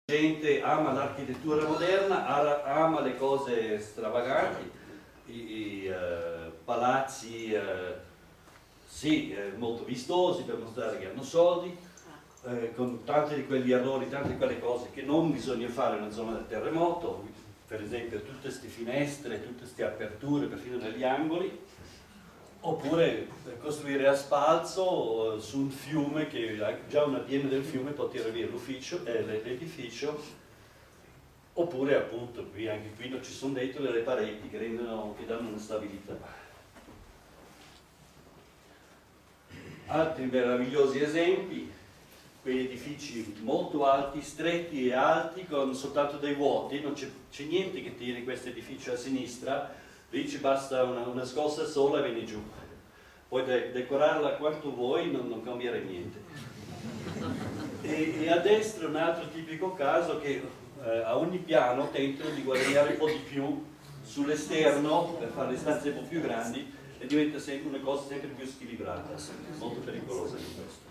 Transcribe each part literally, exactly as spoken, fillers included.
gente ama l'architettura moderna, ama le cose stravaganti, i, i uh, palazzi uh, sì, eh, molto vistosi per mostrare che hanno soldi, eh, con tanti di quegli errori, tante di quelle cose che non bisogna fare in una zona del terremoto, per esempio tutte queste finestre, tutte queste aperture perfino negli angoli, oppure costruire a spalzo su un fiume che già una piena del fiume può tirare via l'ufficio e l'edificio, oppure appunto qui, anche qui non ci sono dentro delle pareti che, rendono, che danno una stabilità. Altri meravigliosi esempi, quegli edifici molto alti, stretti e alti con soltanto dei vuoti, non c'è niente che tiri questo edificio a sinistra, lì ci basta una, una scossa sola e vieni giù. Puoi de decorarla quanto vuoi, non, non cambierà niente. E, e a destra un altro tipico caso che eh, a ogni piano tentano di guadagnare un po' di più sull'esterno per fare le stanze un po' più grandi e diventa sempre una cosa sempre più squilibrata, molto pericolosa di questo.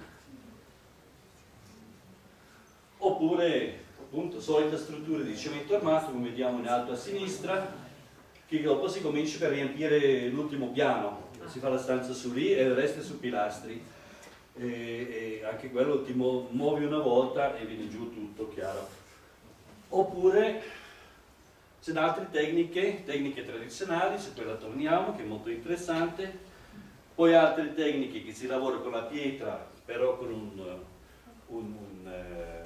Oppure, appunto, solita struttura di cemento armato, come vediamo in alto a sinistra, che dopo si comincia per riempire l'ultimo piano, si fa la stanza su lì e il resto è su pilastri, e, e anche quello ti muovi una volta e viene giù tutto, chiaro. Oppure c'è altre tecniche, tecniche tradizionali, su quella torniamo, che è molto interessante, poi altre tecniche che si lavora con la pietra, però con un, un, un, eh,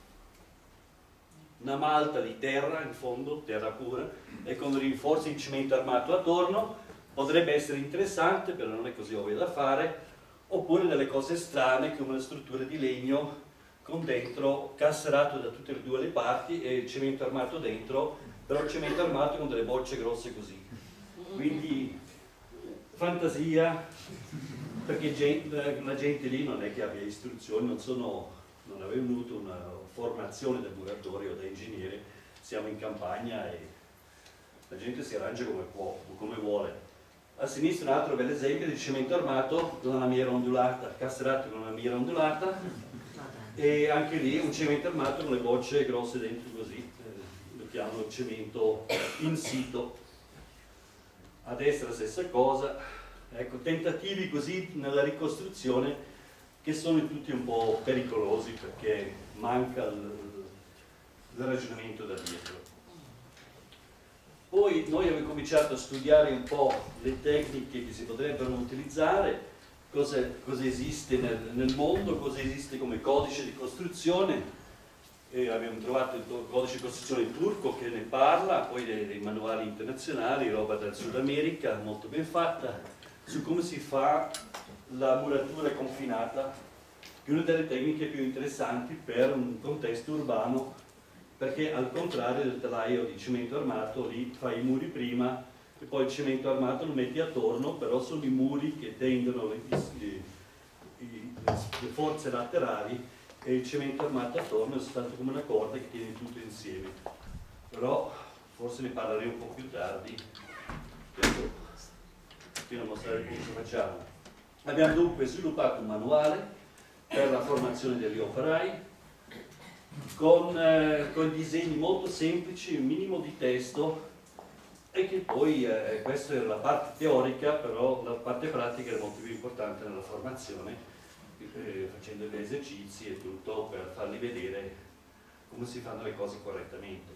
una malta di terra in fondo, terra pura, e con rinforzi in cemento armato attorno. Potrebbe essere interessante, però non è così ovvio da fare, oppure delle cose strane come una struttura di legno con dentro casserato da tutte e due le parti e cemento armato dentro, però cemento armato con delle bocce grosse così. Quindi fantasia, perché gente, la gente lì non è che abbia istruzioni, non, sono, non avevano avuto una formazione da muratori o da ingegneri, siamo in campagna e la gente si arrangia come può o come vuole. A sinistra un altro bel esempio di cemento armato con una lamiera ondulata, casserato con una lamiera ondulata, e anche lì un cemento armato con le bocce grosse dentro così, eh, lo chiamano cemento in sito. A destra la stessa cosa, ecco, tentativi così nella ricostruzione che sono tutti un po' pericolosi perché manca il, il ragionamento da dietro. Poi noi abbiamo cominciato a studiare un po' le tecniche che si potrebbero utilizzare, cosa, cosa esiste nel, nel mondo, cosa esiste come codice di costruzione, e abbiamo trovato il codice di costruzione turco che ne parla, poi dei, dei manuali internazionali, roba dal Sud America, molto ben fatta, su come si fa la muratura confinata, che è una delle tecniche più interessanti per un contesto urbano, perché al contrario del telaio di cemento armato, lì fai i muri prima e poi il cemento armato lo metti attorno, però sono i muri che tendono le, le, le forze laterali e il cemento armato attorno è soltanto come una corda che tiene tutto insieme. Però forse ne parleremo un po' più tardi, fino a mostrare come lo facciamo. Abbiamo dunque sviluppato un manuale per la formazione degli operai, Con, eh, con disegni molto semplici, un minimo di testo, e che poi, eh, questa era la parte teorica, però la parte pratica era molto più importante nella formazione, eh, facendo gli esercizi e tutto per farli vedere come si fanno le cose correttamente.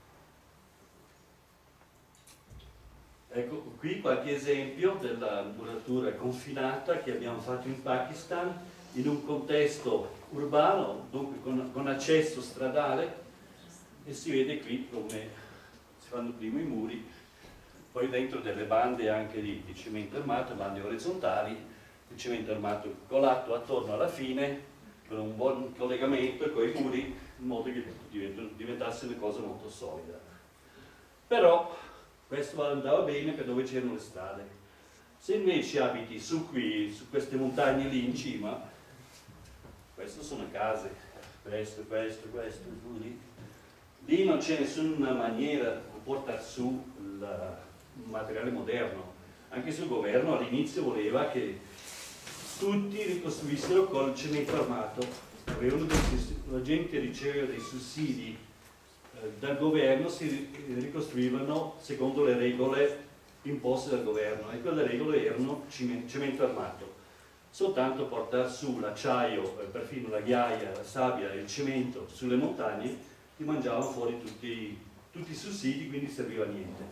Ecco qui qualche esempio della muratura confinata che abbiamo fatto in Pakistan, in un contesto urbano, dunque con, con accesso stradale, e si vede qui come si fanno prima i muri, poi dentro delle bande anche di, di cemento armato, bande orizzontali, il cemento armato colato attorno alla fine, con un buon collegamento e con i muri, in modo che diventasse una cosa molto solida. Però questo andava bene per dove c'erano le strade. Se invece abiti su qui, su queste montagne lì in cima, queste sono case, questo, questo, questo, lì. Lì non c'è nessuna maniera di portare su il materiale moderno. Anche se il governo all'inizio voleva che tutti ricostruissero col cemento armato, avevano dei, la gente riceveva dei sussidi eh, dal governo, si ricostruivano secondo le regole imposte dal governo, e quelle regole erano cemento armato. Soltanto portare su l'acciaio, eh, perfino la ghiaia, la sabbia e il cemento sulle montagne, ti mangiavano fuori tutti, tutti i sussidi, quindi serviva a niente.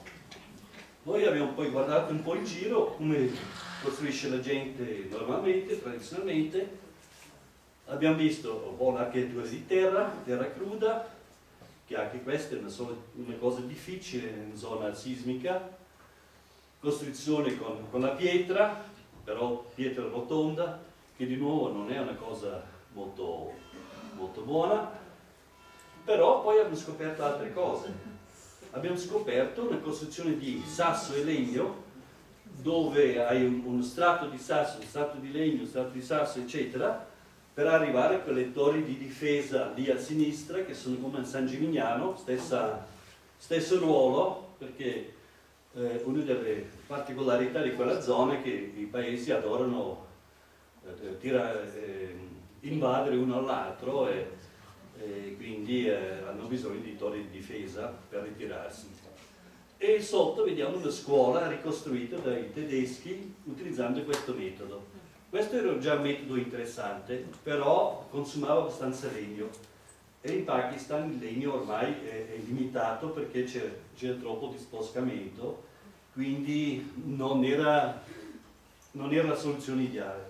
Noi abbiamo poi guardato un po' in giro come costruisce la gente normalmente, tradizionalmente. Abbiamo visto un po' l'architettura di terra, terra cruda, che anche questa è una, sola, una cosa difficile in zona sismica, costruzione con, con la pietra, però pietra rotonda, che di nuovo non è una cosa molto, molto buona, però poi abbiamo scoperto altre cose. Abbiamo scoperto una costruzione di sasso e legno, dove hai un, uno strato di sasso, un strato di legno, un strato di sasso, eccetera, per arrivare a quelle torri di difesa lì a sinistra, che sono come a San Gimignano, stessa, stesso ruolo, perché eh, una delle particolarità di quella zona è che i paesi adorano eh, tira, eh, invadere uno all'altro, e, e quindi eh, hanno bisogno di torri di difesa per ritirarsi. E sotto vediamo una scuola ricostruita dai tedeschi utilizzando questo metodo. Questo era già un metodo interessante, però consumava abbastanza legno, e in Pakistan il legno ormai è, è limitato perché c'è troppo disboscamento, quindi non era, non era la soluzione ideale.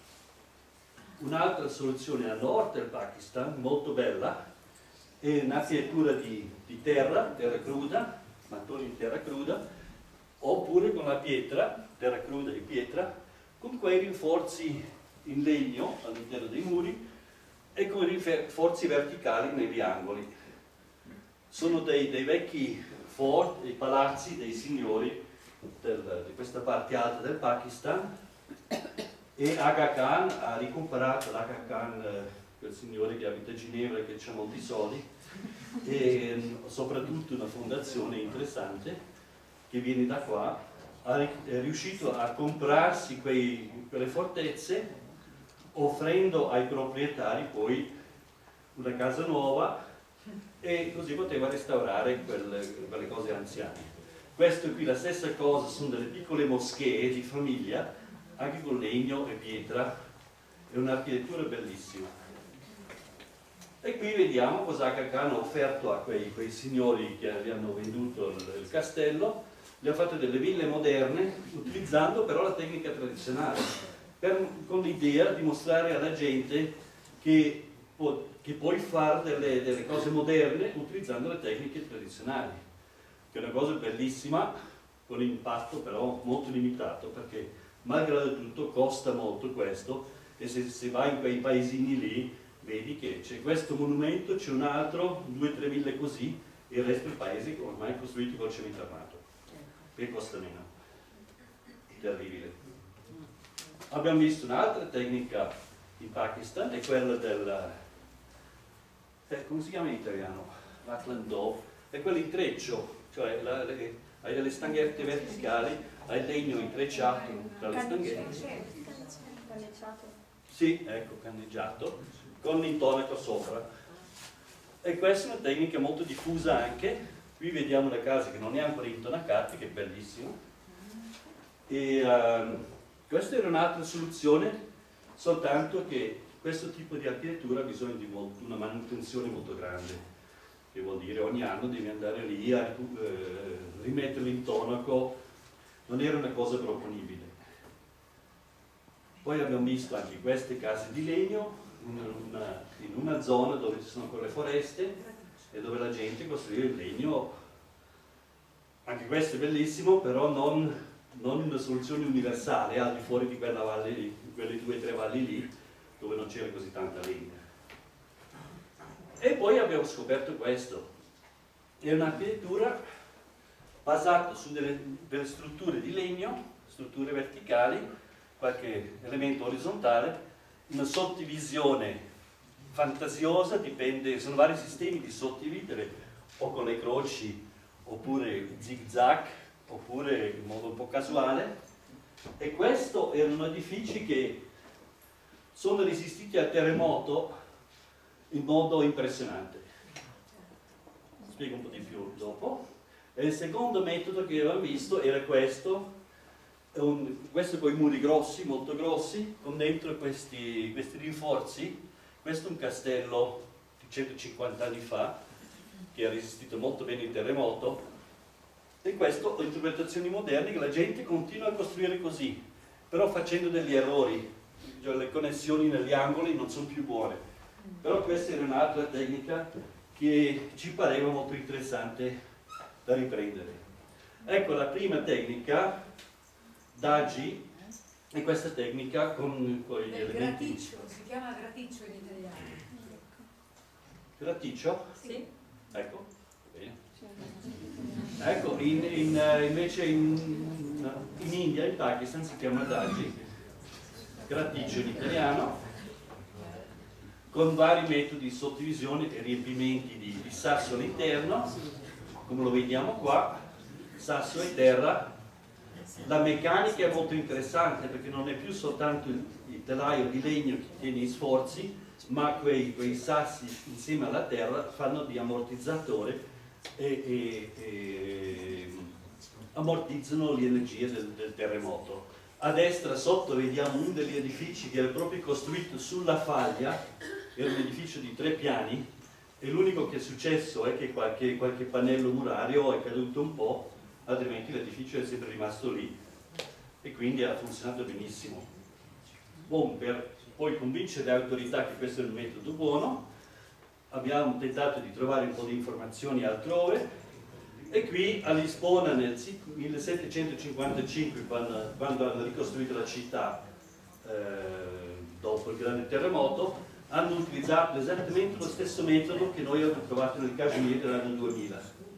Un'altra soluzione a nord del Pakistan, molto bella, è un'architettura di, di terra, terra cruda, mattoni di terra cruda, oppure con la pietra, terra cruda e pietra, con quei rinforzi in legno all'interno dei muri e con rinforzi verticali negli angoli. Sono dei, dei vecchi fort, dei palazzi dei signori del, di questa parte alta del Pakistan, e Aga Khan ha ricomparato, l'Aga Khan, quel signore che abita a Ginevra e che ha molti soldi, e soprattutto una fondazione interessante che viene da qua, è riuscito a comprarsi quei, quelle fortezze, offrendo ai proprietari poi una casa nuova, e così poteva restaurare quelle, quelle cose anziane. Questo qui, la stessa cosa, sono delle piccole moschee di famiglia, anche con legno e pietra, è un'architettura bellissima. E qui vediamo cosa Aga Khan ha offerto a quei, quei signori che gli hanno venduto il, il castello. Gli ha fatto delle ville moderne, utilizzando però la tecnica tradizionale, per, con l'idea di mostrare alla gente che, può, che puoi fare delle, delle cose moderne utilizzando le tecniche tradizionali, che è una cosa bellissima, con impatto però molto limitato, perché malgrado tutto costa molto questo, e se, se vai in quei paesini lì vedi che c'è questo monumento, c'è un altro, due o tre ville così, e il resto dei paesi ormai costruiti col cemento armato, che costa meno. Terribile. Abbiamo visto un'altra tecnica in Pakistan, è quella del, eh, come si chiama in italiano? L'Atlandò, è quell'intreccio, cioè la, le, hai delle stanghette verticali, hai il legno intrecciato tra le stanghette. Sì, ecco, canneggiato, con l'intonaco sopra. E questa è una tecnica molto diffusa anche. Qui vediamo una casa che non è ancora intonacata, che è bellissima. E uh, questa era un'altra soluzione, soltanto che questo tipo di architettura ha bisogno di molto, una manutenzione molto grande, che vuol dire ogni anno devi andare lì a eh, rimettere l'intonaco. Non era una cosa proponibile. Poi abbiamo visto anche queste case di legno in una, in una zona dove ci sono quelle foreste e dove la gente costruiva il legno. Anche questo è bellissimo, però non, non una soluzione universale al di fuori di quella valle lì, di quelle due o tre valli lì dove non c'era così tanta legna. E poi abbiamo scoperto questo, è un'architettura basata su delle, delle strutture di legno, strutture verticali, qualche elemento orizzontale, una soddivisione fantasiosa, dipende, sono vari sistemi di suddividere, o con le croci, oppure zig zag, oppure in modo un po' casuale. E questo erano edifici che sono resistiti al terremoto in modo impressionante. Spiego un po' di più dopo. E il secondo metodo che avevamo visto era questo, un, questo con i muri grossi, molto grossi, con dentro questi, questi rinforzi. Questo è un castello di centocinquanta anni fa, che ha resistito molto bene il terremoto, e questo ho interpretazioni moderne che la gente continua a costruire così, però facendo degli errori, cioè le connessioni negli angoli non sono più buone. Però questa era un'altra tecnica che ci pareva molto interessante da riprendere. Ecco la prima tecnica, Dagi, è questa tecnica con, con gli elementi... Graticcio, si chiama graticcio in italiano. Graticcio? Sì. Ecco, bene. Ecco, in, in, invece in, in India, in Pakistan si chiama Dagi, graticcio in italiano, con vari metodi di soddivisione e riempimenti di, di sasso all'interno, come lo vediamo qua, sasso e terra. La meccanica è molto interessante perché non è più soltanto il, il telaio di legno che tiene gli sforzi, ma quei, quei sassi insieme alla terra fanno di ammortizzatore e, e, e ammortizzano le energie del, del terremoto. A destra sotto vediamo uno degli edifici che era proprio costruito sulla faglia, era un edificio di tre piani e l'unico che è successo è che qualche, qualche pannello murario è caduto un po', altrimenti l'edificio è sempre rimasto lì e quindi ha funzionato benissimo. Bon, per poi convincere le autorità che questo è un metodo buono, abbiamo tentato di trovare un po' di informazioni altrove e qui a Lisbona nel millesettecentocinquantacinque, quando, quando hanno ricostruito la città eh, dopo il grande terremoto, hanno utilizzato esattamente lo stesso metodo che noi abbiamo trovato nel Kashmir dell'anno duemila.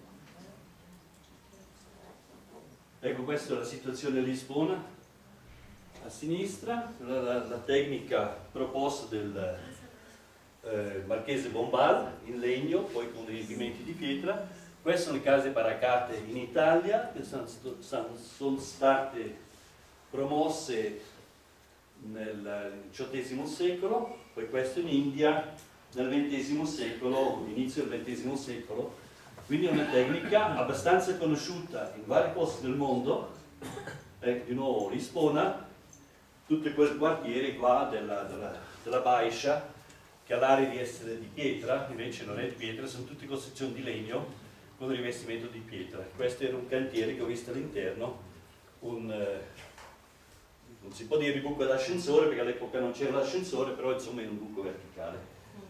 Ecco, questa è la situazione a Lisbona, a sinistra, la, la, la tecnica proposta del eh, Marchese Bombal in legno, poi con riempimenti di pietra. Queste sono le case baraccate in Italia, che sono, sono state promosse nel diciottesimo secolo, poi questo in India nel ventesimo secolo, inizio del ventesimo secolo. Quindi è una tecnica abbastanza conosciuta in vari posti del mondo, eh, di nuovo Lisbona, tutto quel quartiere qua della, della, della Baixa, che ha l'aria di essere di pietra, invece non è di pietra, sono tutte costruzioni di legno con rivestimento di pietra. Questo era un cantiere che ho visto all'interno, un, eh, non si può dire buco d'ascensore perché all'epoca non c'era l'ascensore, però insomma è un buco verticale.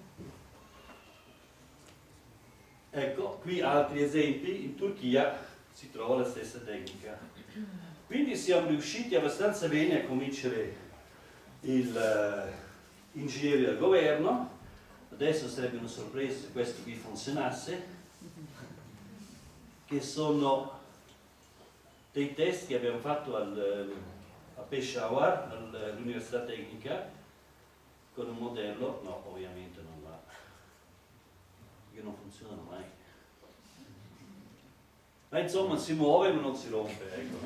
Ecco, qui altri esempi, in Turchia si trova la stessa tecnica. Quindi siamo riusciti abbastanza bene a convincere il uh, ingegnere del governo. Adesso sarebbe una sorpresa se questo qui funzionasse, che sono dei test che abbiamo fatto al, a Peshawar, all'Università Tecnica, con un modello, no ovviamente non va, che non funzionano mai, ma insomma si muove ma non si rompe, ecco.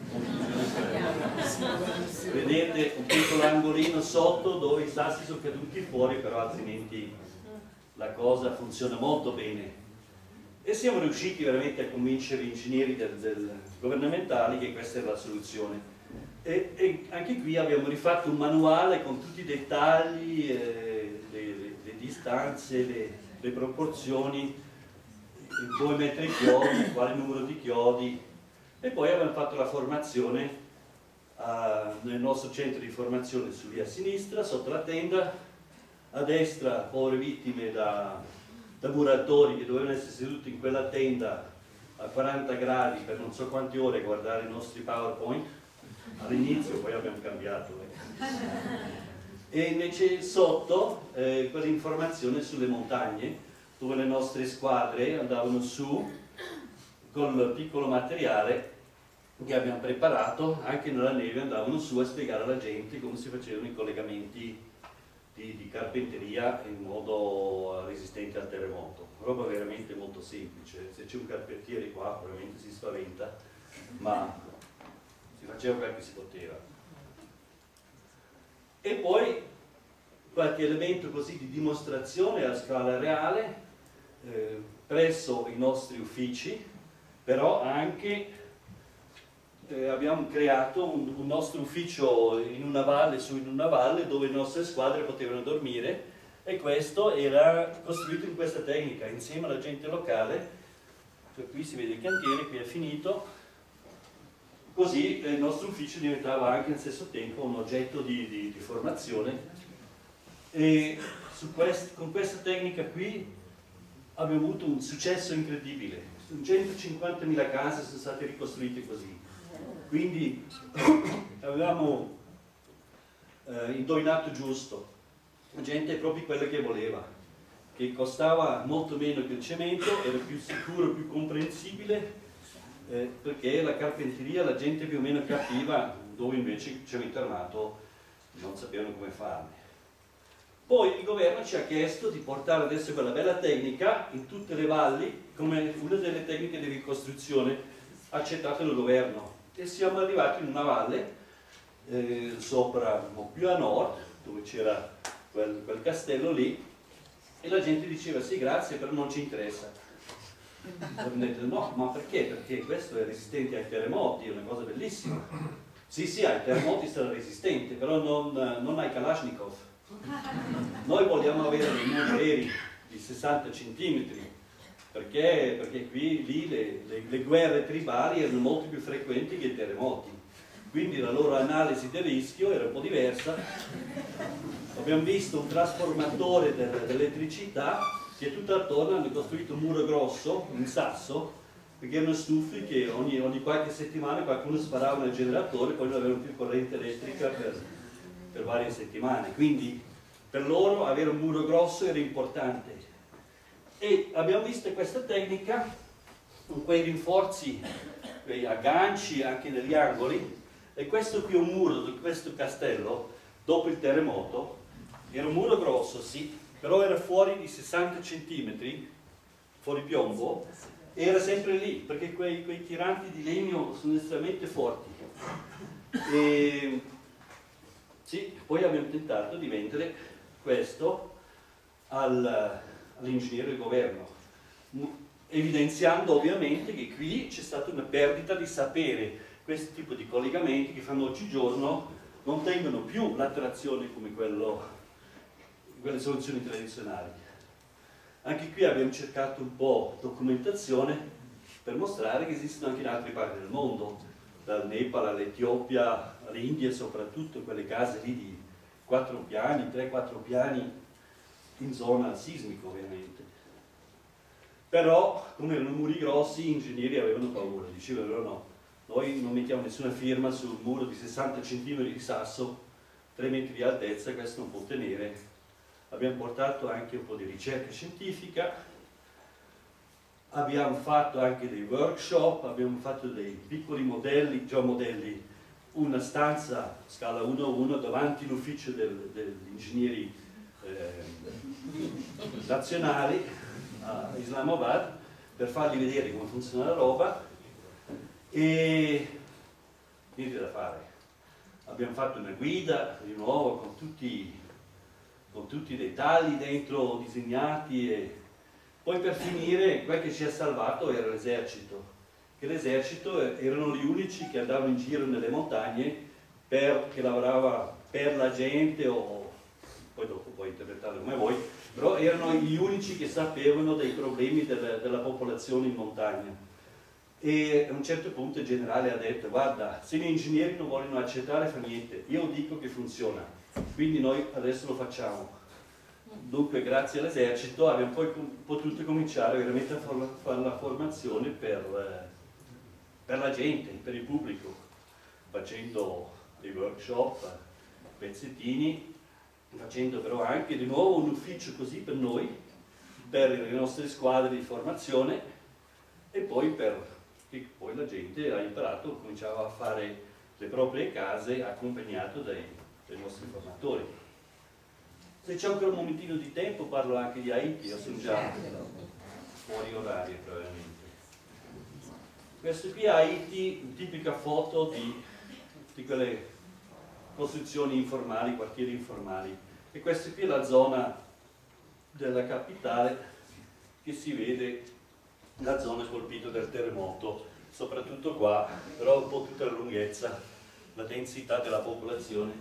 Vedete un piccolo angolino sotto dove i sassi sono caduti fuori, però altrimenti la cosa funziona molto bene e siamo riusciti veramente a convincere gli ingegneri del, del governamentali che questa era la soluzione. E, e anche qui abbiamo rifatto un manuale con tutti i dettagli, eh, le, le, le distanze, le, le proporzioni, dove mettere i chiodi, quale numero di chiodi, e poi abbiamo fatto la formazione uh, nel nostro centro di formazione su lì a sinistra, sotto la tenda, a destra povere vittime da, da muratori che dovevano essere seduti in quella tenda a quaranta gradi per non so quante ore a guardare i nostri PowerPoint, all'inizio poi abbiamo cambiato. Eh. E invece sotto eh, quell'informazione sulle montagne, dove le nostre squadre andavano su col piccolo materiale che abbiamo preparato, anche nella neve andavano su a spiegare alla gente come si facevano i collegamenti di, di carpenteria in modo resistente al terremoto. Roba veramente molto semplice, se c'è un carpentiere qua probabilmente si spaventa, ma si faceva quel che si poteva. E poi qualche elemento così di dimostrazione a scala reale eh, presso i nostri uffici, però anche eh, abbiamo creato un, un nostro ufficio in una valle su in una valle dove le nostre squadre potevano dormire, e questo era costruito in questa tecnica insieme alla gente locale. Cioè, qui si vede il cantiere, qui è finito, così il nostro ufficio diventava anche allo stesso tempo un oggetto di, di, di formazione. E su quest, con questa tecnica qui abbiamo avuto un successo incredibile. centocinquantamila case sono state ricostruite così. Quindi avevamo eh, indovinato giusto. La gente è proprio quella che voleva, che costava molto meno che il cemento, era più sicuro, più comprensibile, eh, perché la carpenteria la gente più o meno capiva, dove invece il cemento armato non sapevano come farne. Poi il governo ci ha chiesto di portare adesso quella bella tecnica in tutte le valli come una delle tecniche di ricostruzione accettate dal governo, e siamo arrivati in una valle eh, sopra, un po' più a nord, dove c'era quel, quel castello lì, e la gente diceva sì grazie, però non ci interessa. Abbiamo detto no, ma perché? Perché questo è resistente ai terremoti, è una cosa bellissima. Sì sì, ai terremoti sarà resistente, però non, non ai Kalashnikov. Noi vogliamo avere dei muri veri di sessanta centimetri, perché, perché qui lì le, le, le guerre tribali erano molto più frequenti che i terremoti, quindi la loro analisi del rischio era un po' diversa. Abbiamo visto un trasformatore dell'elettricità che tutto attorno hanno costruito un muro grosso in sasso, perché erano stufi che ogni, ogni qualche settimana qualcuno sparava nel generatore, poi non avevano più corrente elettrica per, per varie settimane. Quindi per loro avere un muro grosso era importante. E abbiamo visto questa tecnica con quei rinforzi, quei agganci anche negli angoli, e questo qui è un muro di questo castello dopo il terremoto. Era un muro grosso, sì, però era fuori di sessanta centimetri, fuori piombo, e era sempre lì, perché quei, quei tiranti di legno sono estremamente forti. E sì, poi abbiamo tentato di vendere questo al, all'ingegnere del governo, evidenziando ovviamente che qui c'è stata una perdita di sapere. Questo tipo di collegamenti che fanno oggigiorno non tengono più l'attrazione come quello, quelle soluzioni tradizionali. Anche qui abbiamo cercato un po' documentazione per mostrare che esistono anche in altre parti del mondo, dal Nepal all'Etiopia, all'India soprattutto, quelle case lì di quattro piani, tre quattro piani, in zona sismica ovviamente. Però, come erano muri grossi, gli ingegneri avevano paura, dicevano no, noi non mettiamo nessuna firma sul muro di sessanta centimetri di sasso, tre metri di altezza, questo non può tenere. Abbiamo portato anche un po' di ricerca scientifica, abbiamo fatto anche dei workshop, abbiamo fatto dei piccoli modelli, già modelli, una stanza scala uno a uno davanti all'ufficio del, degli ingegneri eh, nazionali a Islamabad, per fargli vedere come funziona la roba, e niente da fare. Abbiamo fatto una guida di nuovo con tutti, con tutti i dettagli dentro disegnati, e poi per finire quel che ci ha salvato era l'esercito, che l'esercito erano gli unici che andavano in giro nelle montagne, per, che lavorava per la gente, o poi dopo puoi interpretarlo come vuoi, però erano gli unici che sapevano dei problemi del, della popolazione in montagna. E a un certo punto il generale ha detto guarda, se gli ingegneri non vogliono accettare fa niente, io dico che funziona, quindi noi adesso lo facciamo. Dunque grazie all'esercito abbiamo poi potuto cominciare veramente a fare la formazione per, per la gente, per il pubblico, facendo dei workshop, pezzettini, facendo però anche di nuovo un ufficio così per noi, per le nostre squadre di formazione, e poi per che poi la gente ha imparato, cominciava a fare le proprie case accompagnato dai, dai nostri formatori. Se c'è ancora un momentino di tempo parlo anche di Haiti, io sono già fuori orario probabilmente. Questo qui è Haiti, tipica foto di, di quelle costruzioni informali, quartieri informali. E questa qui è la zona della capitale che si vede, la zona colpita dal terremoto, soprattutto qua, però un po' tutta la lunghezza, la densità della popolazione.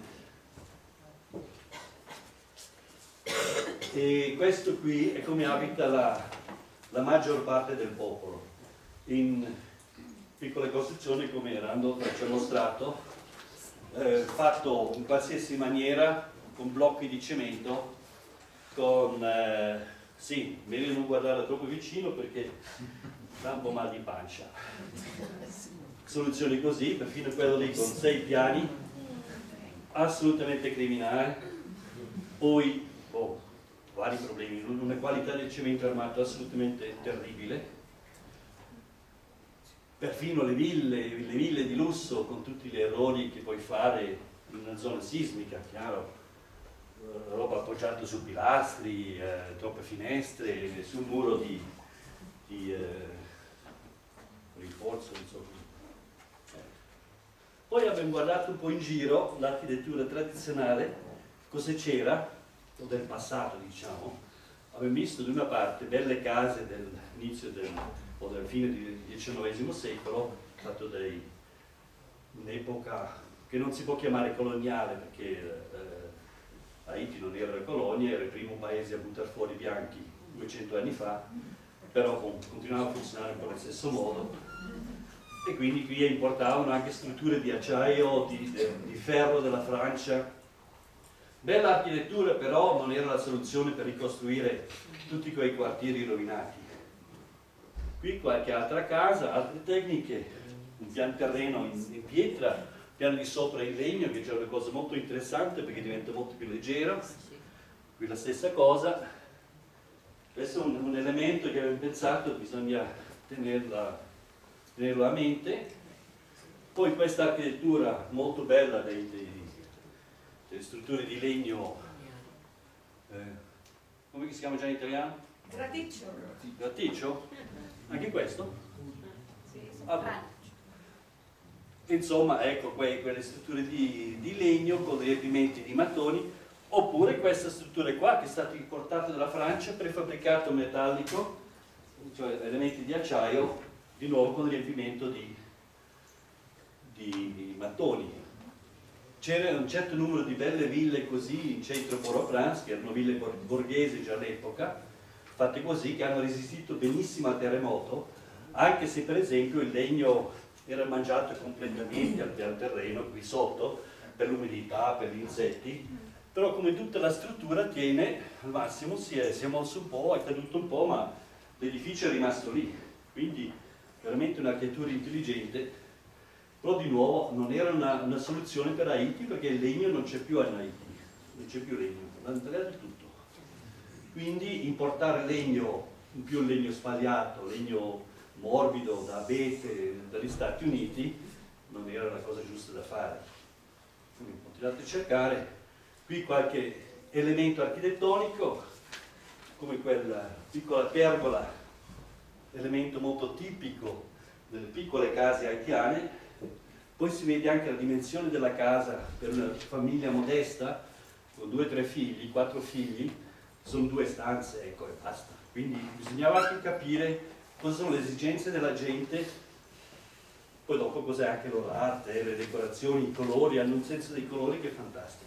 E questo qui è come abita la, la maggior parte del popolo, in piccole costruzioni come Rando ci ha mostrato, eh, fatto in qualsiasi maniera, con blocchi di cemento, con, eh, sì, meglio non guardare troppo vicino perché dà un po' mal di pancia. Soluzioni così, perfino quello lì con sei piani, assolutamente criminale. Poi, oh, vari problemi, una qualità del cemento armato assolutamente terribile. Perfino le ville, le ville di lusso, con tutti gli errori che puoi fare in una zona sismica, chiaro. Roba appoggiata su pilastri, eh, troppe finestre, nessun muro di, di eh, rinforzo, insomma. Poi abbiamo guardato un po' in giro l'architettura tradizionale, cosa c'era, o del passato diciamo. Abbiamo visto da una parte belle case dell'inizio del, o del fine del diciannovesimo secolo, fatto dai, un'epoca che non si può chiamare coloniale perché eh, Haiti non era una colonia, era il primo paese a buttare fuori i bianchi duecento anni fa, però continuava a funzionare un po' allo stesso modo, e quindi qui importavano anche strutture di acciaio, di, di ferro della Francia. Bella architettura, però non era la soluzione per ricostruire tutti quei quartieri rovinati. Qui qualche altra casa, altre tecniche, un pian terreno in, in pietra, piano di sopra in legno, che c'è una cosa molto interessante perché diventa molto più leggero. Qui la stessa cosa. Questo è un, un elemento che abbiamo pensato, bisogna tenerla, tenerlo a mente. Poi questa architettura molto bella dei, dei, delle strutture di legno, eh, come si chiama già in italiano? Graticcio. Graticcio? Anche questo? Sì, Ah, insomma, ecco que quelle strutture di, di legno con riempimenti di mattoni, oppure questa struttura qua che è stata importata dalla Francia, prefabbricato metallico, cioè elementi di acciaio, di nuovo con riempimento di, di, di mattoni. C'era un certo numero di belle ville così in centro Port-au-Prince, che erano ville borghesi già all'epoca, fatte così, che hanno resistito benissimo al terremoto, anche se per esempio il legno era mangiato completamente al piano terreno qui sotto per l'umidità, per gli insetti, però come tutta la struttura tiene al massimo, si è, si è mosso un po', è caduto un po', ma l'edificio è rimasto lì, quindi veramente un'architettura intelligente. Però di nuovo non era una, una soluzione per Haiti perché il legno non c'è più in Haiti, non c'è più legno, l'hanno tagliato tutto. Quindi importare legno, in più legno sbagliato, legno morbido da abete dagli Stati Uniti, non era la cosa giusta da fare. Quindi continuate a cercare, qui qualche elemento architettonico, come quella piccola pergola, elemento molto tipico delle piccole case haitiane. Poi si vede anche la dimensione della casa per una famiglia modesta, con due o tre figli, quattro figli, sono due stanze, ecco, e basta. Quindi bisognava anche capire cosa sono le esigenze della gente, poi dopo cos'è anche loro arte, le decorazioni, i colori, hanno un senso dei colori che è fantastico.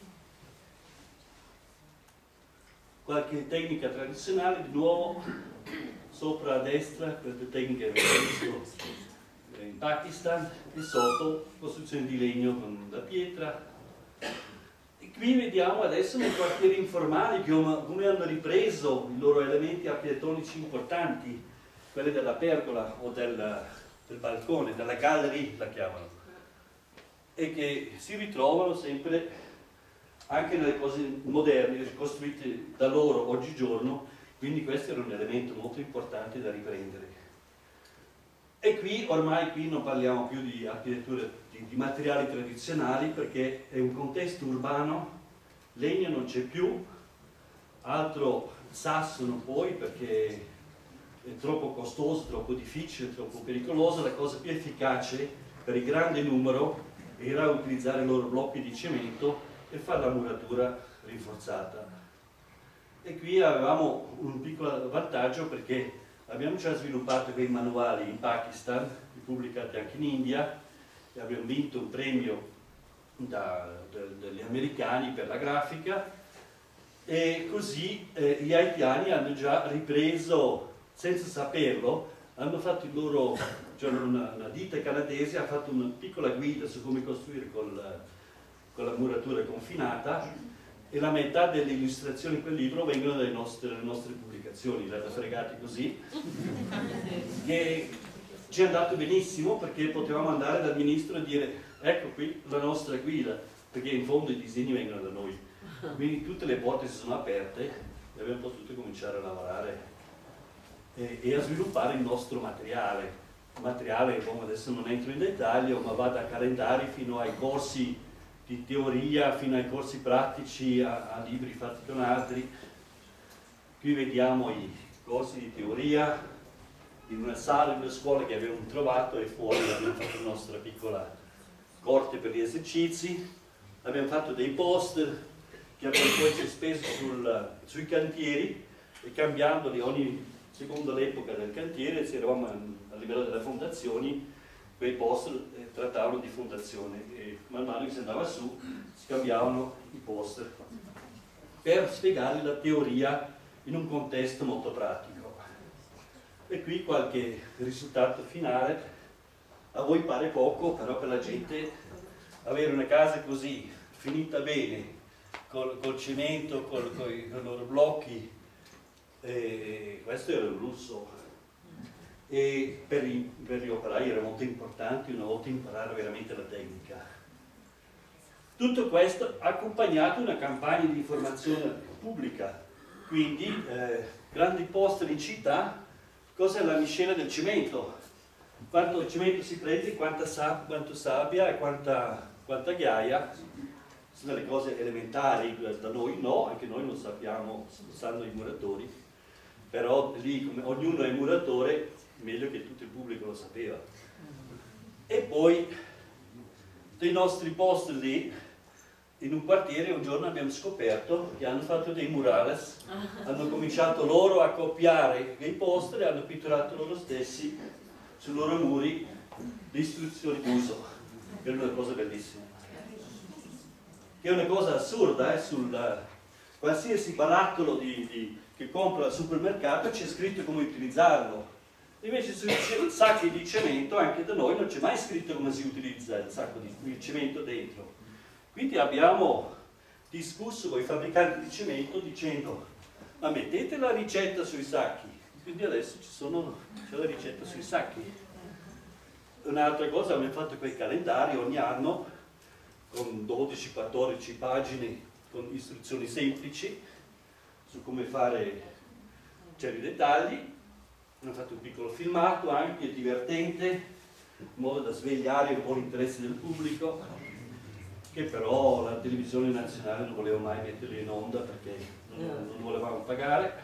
Qualche tecnica tradizionale, di nuovo, sopra a destra, queste tecniche che abbiamo visto in Pakistan, e sotto costruzioni di legno con la pietra. E qui vediamo adesso nei quartieri informali come, come hanno ripreso i loro elementi architettonici importanti, quelli della pergola o del, del balcone, della galleria la chiamano, e che si ritrovano sempre anche nelle cose moderne costruite da loro oggigiorno, quindi questo era un elemento molto importante da riprendere. E qui, ormai qui non parliamo più di architettura, di, di materiali tradizionali, perché è un contesto urbano, legno non c'è più, altro sasso non puoi perché è troppo costoso, troppo difficile, troppo pericoloso. La cosa più efficace per il grande numero era utilizzare i loro blocchi di cemento e fare la muratura rinforzata. E qui avevamo un piccolo vantaggio perché abbiamo già sviluppato quei manuali in Pakistan, pubblicati anche in India, e abbiamo vinto un premio da, da, dagli americani per la grafica, e così eh, gli haitiani hanno già ripreso, senza saperlo, hanno fatto il loro, cioè una, una ditta canadese ha fatto una piccola guida su come costruire col, con la muratura confinata, e la metà delle illustrazioni in quel libro vengono dalle nostre, dalle nostre pubblicazioni, l'hanno fregati così, che ci è andato benissimo perché potevamo andare dal ministro e dire ecco qui la nostra guida, perché in fondo i disegni vengono da noi. Quindi tutte le porte si sono aperte e abbiamo potuto cominciare a lavorare e, e a sviluppare il nostro materiale. Il materiale, come adesso non entro in dettaglio, ma va da calendari fino ai corsi di teoria, fino ai corsi pratici, a, a libri fatti con altri. Qui vediamo i corsi di teoria in una sala, in una scuola che abbiamo trovato, e fuori abbiamo fatto la nostra piccola corte per gli esercizi. Abbiamo fatto dei poster che abbiamo poi speso sul, sui cantieri, e cambiandoli ogni secondo l'epoca del cantiere, se eravamo a livello delle fondazioni, quei poster eh, trattavano di fondazione, e man mano che si andava su scambiavano i poster per spiegare la teoria in un contesto molto pratico. E qui qualche risultato finale. A voi pare poco, però per la gente avere una casa così finita bene, col, col cemento, col, coi, con i loro blocchi, eh, questo era un lusso, e per, i, per gli operai era molto importante una volta imparare veramente la tecnica. Tutto questo accompagnato da una campagna di informazione pubblica, quindi eh, grandi poster in città. Cos'è la miscela del cemento? Quanto cemento si prende, quanta sa, quanto sabbia e quanta, quanta ghiaia. Sono delle cose elementari, da noi no, anche noi non sappiamo, lo sanno i muratori, però lì come ognuno è muratore, meglio che tutto il pubblico lo sapeva. E poi dei nostri post lì, in un quartiere un giorno abbiamo scoperto che hanno fatto dei murales, hanno cominciato loro a copiare dei poster e hanno pitturato loro stessi sui loro muri le istruzioni d'uso, che è una cosa bellissima. Che è una cosa assurda, eh, sul qualsiasi barattolo di, di, che compra al supermercato c'è scritto come utilizzarlo. Invece sui sacchi di cemento, anche da noi, non c'è mai scritto come si utilizza il sacco di, di cemento dentro. Quindi abbiamo discusso con i fabbricanti di cemento dicendo ma mettete la ricetta sui sacchi. Quindi adesso c'è la ricetta sui sacchi. Un'altra cosa, abbiamo fatto quei calendari ogni anno con dodici quattordici pagine con istruzioni semplici su come fare certi dettagli. Abbiamo fatto un piccolo filmato anche divertente, in modo da svegliare un po' l'interesse del pubblico, che però la televisione nazionale non voleva mai metterli in onda perché non, non volevamo pagare.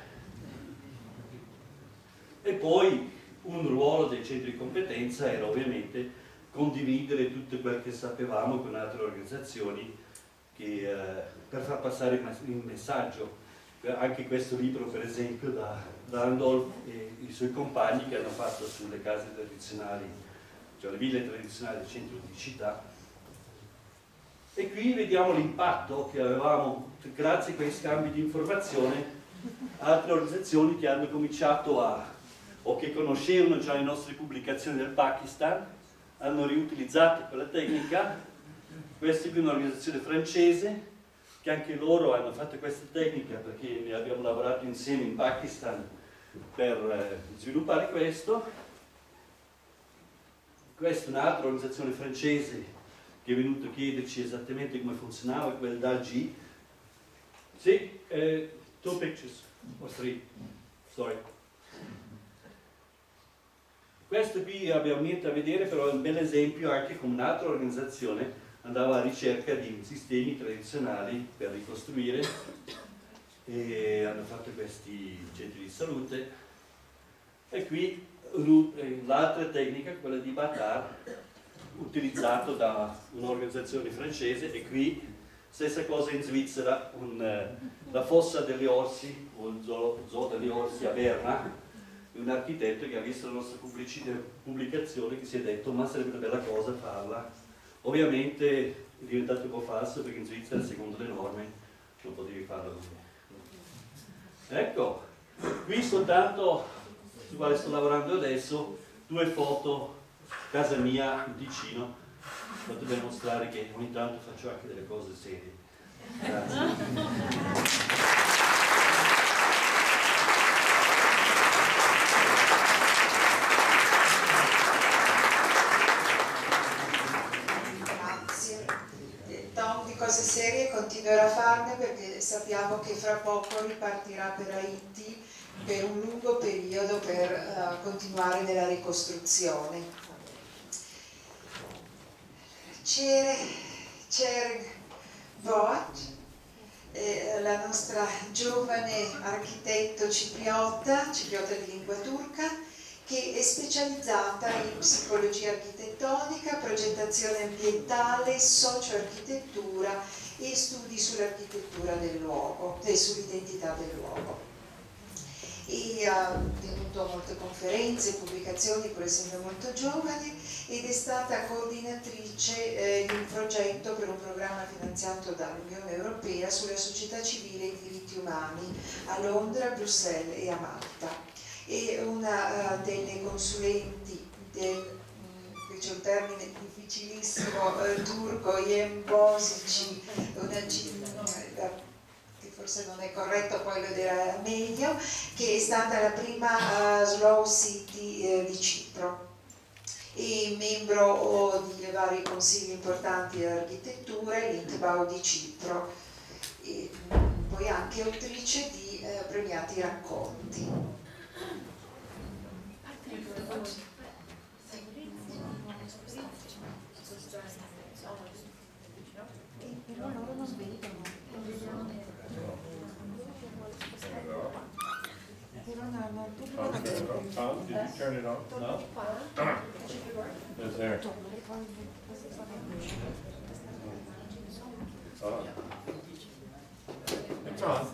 E poi un ruolo dei centri di competenza era ovviamente condividere tutto quel che sapevamo con altre organizzazioni che, eh, per far passare il messaggio. Anche questo libro, per esempio, da Randolph e i suoi compagni, che hanno fatto sulle case tradizionali, cioè le ville tradizionali del centro di città. E qui vediamo l'impatto che avevamo grazie a quei scambi di informazione. Altre organizzazioni che hanno cominciato a, o che conoscevano già le nostre pubblicazioni del Pakistan, hanno riutilizzato quella tecnica. Questa è un'organizzazione francese che anche loro hanno fatto questa tecnica perché ne abbiamo lavorato insieme in Pakistan per eh, sviluppare questo. Questa è un'altra organizzazione francese che è venuto a chiederci esattamente come funzionava quel D A G. Sì, eh, two pictures, or three, sorry. Questo qui abbiamo niente a vedere, però è un bel esempio anche come un'altra organizzazione andava alla ricerca di sistemi tradizionali per ricostruire, e hanno fatto questi centri di salute. E qui l'altra tecnica, quella di Batar, utilizzato da un'organizzazione francese, e qui Stessa cosa in Svizzera, un, eh, la fossa degli orsi, o il zoo, zoo degli orsi a Berna, un architetto che ha visto la nostra pubblicazione che si è detto ma sarebbe una bella cosa farla. Ovviamente è diventato un po' falso perché in Svizzera secondo le norme non potevi farlo così. Ecco, qui soltanto su quale sto lavorando adesso, due foto, casa mia in Ticino, per dimostrare che ogni tanto faccio anche delle cose serie. Grazie. Cose serie continuerà a farne perché sappiamo che fra poco ripartirà per Haiti per un lungo periodo per uh, continuare nella ricostruzione. Cher Vogt, eh, la nostra giovane architetto cipriota, cipriota di lingua turca, che è specializzata in psicologia architettonica, progettazione ambientale, socio-architettura e studi sull'architettura del luogo e sull'identità del luogo. E ha tenuto molte conferenze, pubblicazioni, pur essendo molto giovane, ed è stata coordinatrice eh, di un progetto per un programma finanziato dall'Unione Europea sulla società civile e i diritti umani a Londra, Bruxelles e a Malta. E una uh, delle consulenti del, qui c'è un termine difficilissimo, uh, turco, Yem Bosici, una uh, che forse non è corretto, poi lo dirà meglio, che è stata la prima uh, Slow City uh, di Cipro e membro oh, di vari consigli importanti dell'architettura e l'Intbau di Cipro, e um, poi anche autrice di uh, premiati racconti. Però loro non vedono. Tom, did you turn it on? No? It's there. It's on. It's on.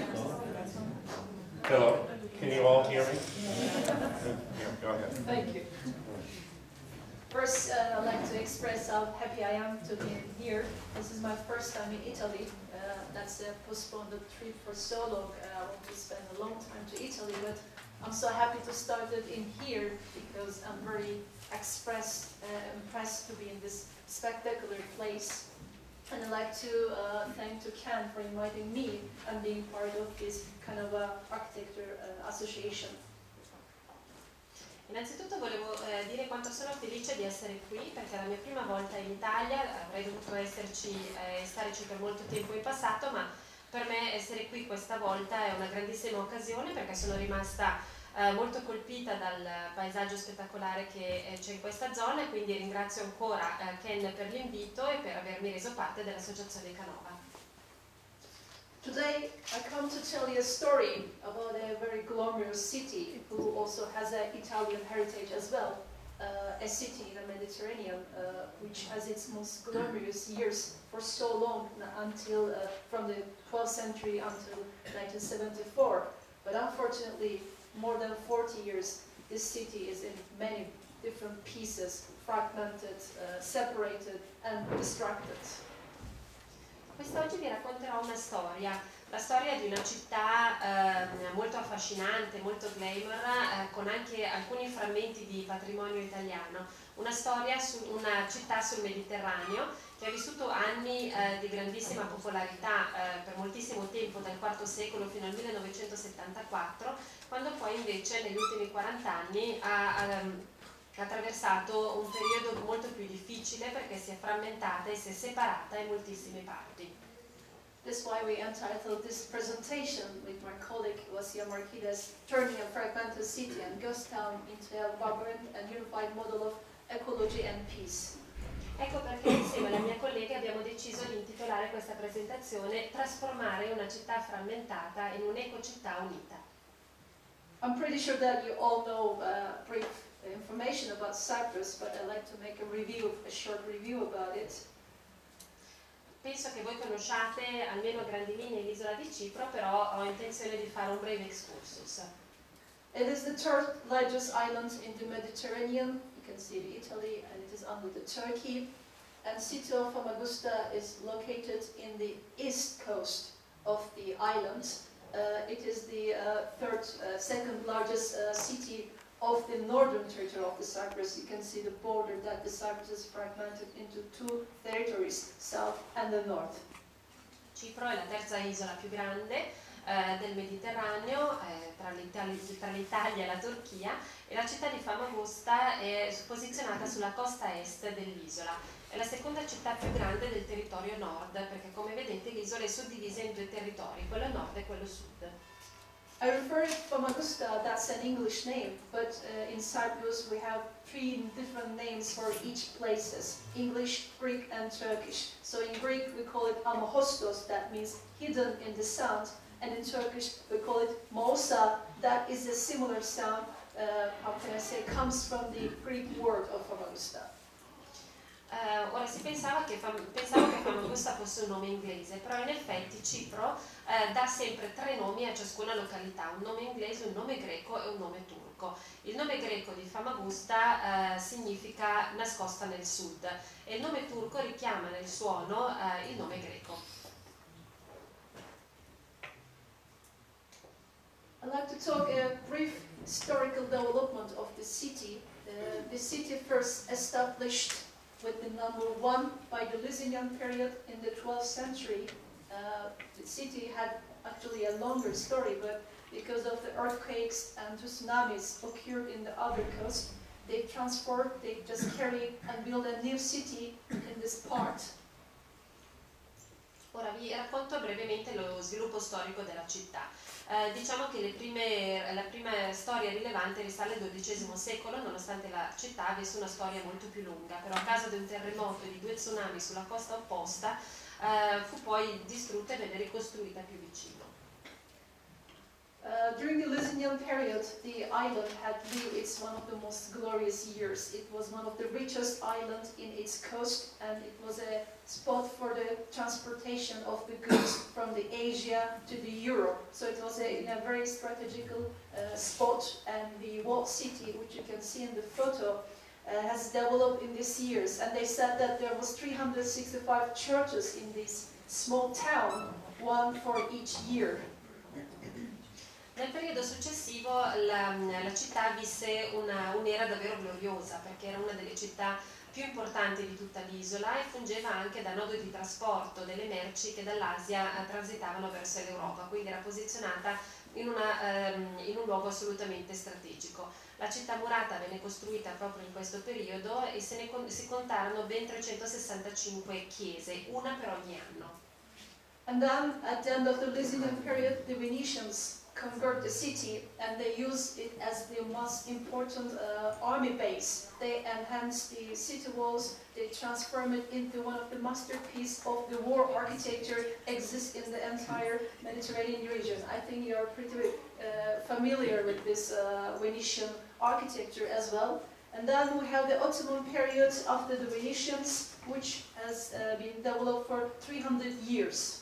Hello, can you all hear me? Yeah, go ahead. Thank you. First, uh, I'd like to express how happy I am to be here. This is my first time in Italy. Uh, that's a postponed trip for so long. Uh, I want to spend a long time to Italy, but I'm so happy to start it in here because I'm very expressed, uh, impressed to be in this spectacular place. And I'd like to uh, thank to Ken for inviting me and being part of this kind of uh, architecture uh, association. Innanzitutto volevo eh, dire quanto sono felice di essere qui perché è la mia prima volta in Italia, avrei dovuto esserci e eh, starci per molto tempo in passato, ma per me essere qui questa volta è una grandissima occasione perché sono rimasta eh, molto colpita dal paesaggio spettacolare che eh, c'è in questa zona e quindi ringrazio ancora eh, Ken per l'invito e per avermi reso parte dell'associazione Canova. Today I come to tell you a story about a very glamorous city who also has an Italian heritage as well. Uh, a city in the Mediterranean uh, which has its most glamorous years for so long until uh, from the twelfth century until nineteen seventy-four. But unfortunately, more than forty years, this city is in many different pieces, fragmented, uh, separated and distracted. Quest'oggi vi racconterò una storia, la storia di una città eh, molto affascinante, molto glamour, eh, con anche alcuni frammenti di patrimonio italiano, una storia su una città sul Mediterraneo che ha vissuto anni eh, di grandissima popolarità eh, per moltissimo tempo, dal quarto secolo fino al millenovecentosettantaquattro, quando poi invece negli ultimi quaranta anni ha, ha attraversato un periodo molto più difficile perché si è frammentata e si è separata in moltissime parti. That's why we entitled this presentation with my colleague Wasia Marquez, Turning a Fragmented City and Ghost Town into a Vibrant and Unified Model of Ecology and Peace. Ecco perché insieme alla mia collega abbiamo deciso di intitolare questa presentazione Trasformare una città frammentata in un'ecocittà unita. I'm pretty sure that you all know uh, brief information about Cyprus, but I'd like to make a review, a short review about it. penso che voi conosciate almeno a grandi linee l'isola di Cipro, però ho intenzione di fare un breve excursus. It is the third largest island in the Mediterranean. You can see the Italy and it is under the Turkey. And city of Famagusta is located in the east coast of the island. Uh, it is the uh, third, uh, second largest uh, city of the northern territory of the Cyprus. You can see the border that the Cyprus is fragmented into two territories, south and the north. Cipro è la terza isola più grande eh, del Mediterraneo, eh, tra l'Italia e la Turchia, e la città di Famagusta è posizionata sulla costa est dell'isola. È la seconda città più grande del territorio nord, perché come vedete l'isola è suddivisa in due territori, quello nord e quello sud. I refer to Famagusta, that's an English name, but uh, in Cyprus we have three different names for each places, English, Greek and Turkish. So in Greek we call it Amahostos, that means hidden in the sand, and in Turkish we call it Mousa, that is a similar sound, uh, how can I say, comes from the Greek word of Famagusta. Uh, ora si pensava che, Fam pensavo che Famagusta fosse un nome inglese, però in effetti Cipro uh, dà sempre tre nomi a ciascuna località, un nome inglese, un nome greco e un nome turco. Il nome greco di Famagusta uh, significa nascosta nel sud e il nome turco richiama nel suono uh, il nome greco. I'd like to talk a brief historical development of the city. Uh, the city first established with the number one by the Lusinian period in the twelfth century. Uh, the city had actually a longer story, but because of the earthquakes and tsunamis occurred in the other coast, they transferred, they just carried and built a new city in this part. Ora vi racconto brevemente lo sviluppo storico della città. Eh, diciamo che le prime, la prima storia rilevante risale al dodicesimo secolo, nonostante la città avesse una storia molto più lunga, però a causa di un terremoto e di due tsunami sulla costa opposta eh, fu poi distrutta e venne ricostruita più vicino. Uh, during the Lusinian period, the island had lived its one of the most glorious years. It was one of the richest islands in its coast, and it was a spot for the transportation of the goods from the Asia to the Europe. So it was a, in a very strategical uh, spot, and the walled city, which you can see in the photo, uh, has developed in these years. And they said that there was three hundred sixty-five churches in this small town, one for each year. Nel periodo successivo la, la città visse un'era davvero gloriosa, perché era una delle città più importanti di tutta l'isola e fungeva anche da nodo di trasporto delle merci che dall'Asia transitavano verso l'Europa, quindi era posizionata in, una, ehm, in un luogo assolutamente strategico. La città murata venne costruita proprio in questo periodo e se ne si contarono ben trecentosessantacinque chiese, una per ogni anno. And then, at the end of the Lusinian period, the Venetians conquered the city and they used it as the most important uh, army base. They enhanced the city walls, they transformed it into one of the masterpieces of the war architecture exists in the entire Mediterranean region. I think you are pretty uh, familiar with this uh, Venetian architecture as well. And then we have the Ottoman period after the Venetians, which has uh, been developed for three hundred years.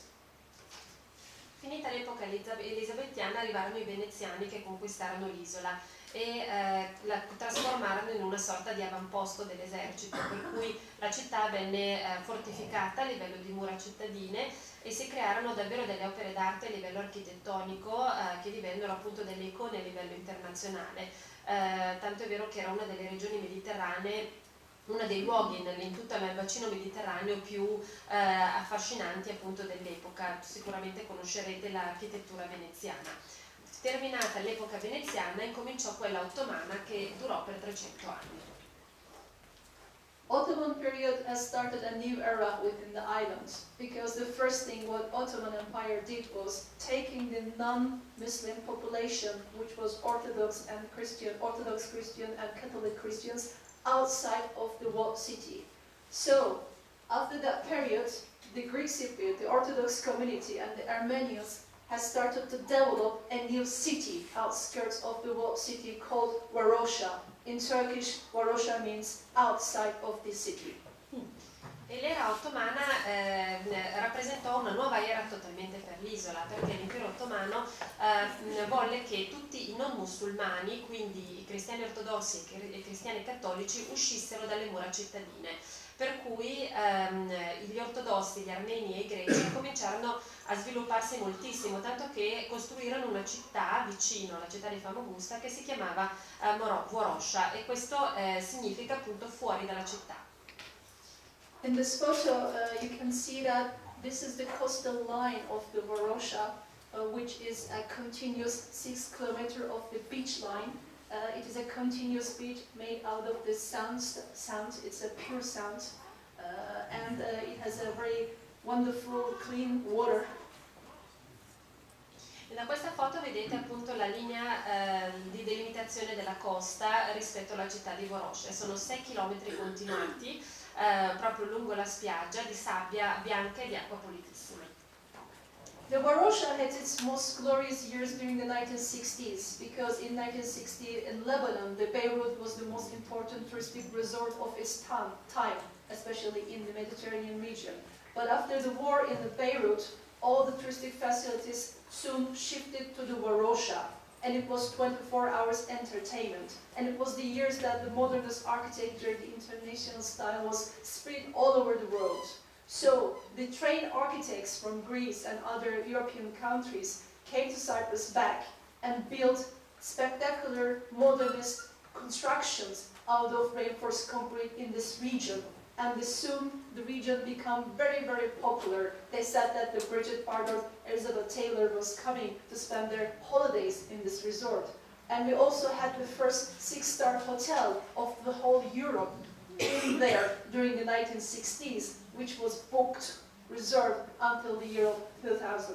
Finita l'epoca elisabettiana arrivarono i veneziani che conquistarono l'isola e eh, la trasformarono in una sorta di avamposto dell'esercito, per cui la città venne eh, fortificata a livello di mura cittadine e si crearono davvero delle opere d'arte a livello architettonico eh, che divennero appunto delle icone a livello internazionale, eh, tanto è vero che era una delle regioni mediterranee, uno dei luoghi in tutto il bacino mediterraneo più eh, affascinanti appunto dell'epoca. Sicuramente conoscerete l'architettura veneziana. Terminata l'epoca veneziana incominciò quella ottomana che durò per trecento anni. Ottoman period has started a new era within the islands, because the first thing what Ottoman Empire did was taking the non-Muslim population, which was Orthodox and Christian, Orthodox Christian and Catholic Christians, outside of the walled city. So, after that period, the Greek Cypriot, the Orthodox community and the Armenians has started to develop a new city outskirts of the walled city called Varosha. In Turkish, Varosha means outside of the city. E l'era ottomana eh, rappresentò una nuova era totalmente per l'isola, perché l'impero ottomano eh, volle che tutti i non musulmani, quindi i cristiani ortodossi e i cristiani cattolici, uscissero dalle mura cittadine. Per cui ehm, gli ortodossi, gli armeni e i greci cominciarono a svilupparsi moltissimo, tanto che costruirono una città vicino alla città di Famagusta che si chiamava eh, Vorosha, e questo eh, significa appunto fuori dalla città. In this photo, uh, you can see that this is the coastal line of the Vorosha, uh, which is a continuous six kilometer of the beach line. Uh, it is a continuous beach made out of the sound. sound. It's a pure sound, uh, and uh, it has a very wonderful, clean water. E da questa foto vedete appunto la linea eh, di delimitazione della costa rispetto alla città di Vorosha. Sono sei chilometri continuati eh, proprio lungo la spiaggia di sabbia bianca e di acqua pulitissima. The Vorosha had its most glorious years during the nineteen sixties, because in nineteen sixty in Lebanon, the Beirut was the most important touristic resort of its time, time, especially in the Mediterranean region. But after the war in the Beirut, all the touristic facilities soon shifted to the Vorosha, and it was twenty-four hours entertainment. And it was the years that the modernist architecture, the international style, was spread all over the world. So the trained architects from Greece and other European countries came to Cyprus back and built spectacular modernist constructions out of reinforced concrete in this region. And soon the region became very, very popular. They said that the Bridget Bardot, Elizabeth Taylor was coming to spend their holidays in this resort. And we also had the first six-star hotel of the whole Europe in there during the nineteen sixties, which was booked, reserved until the year of two thousand.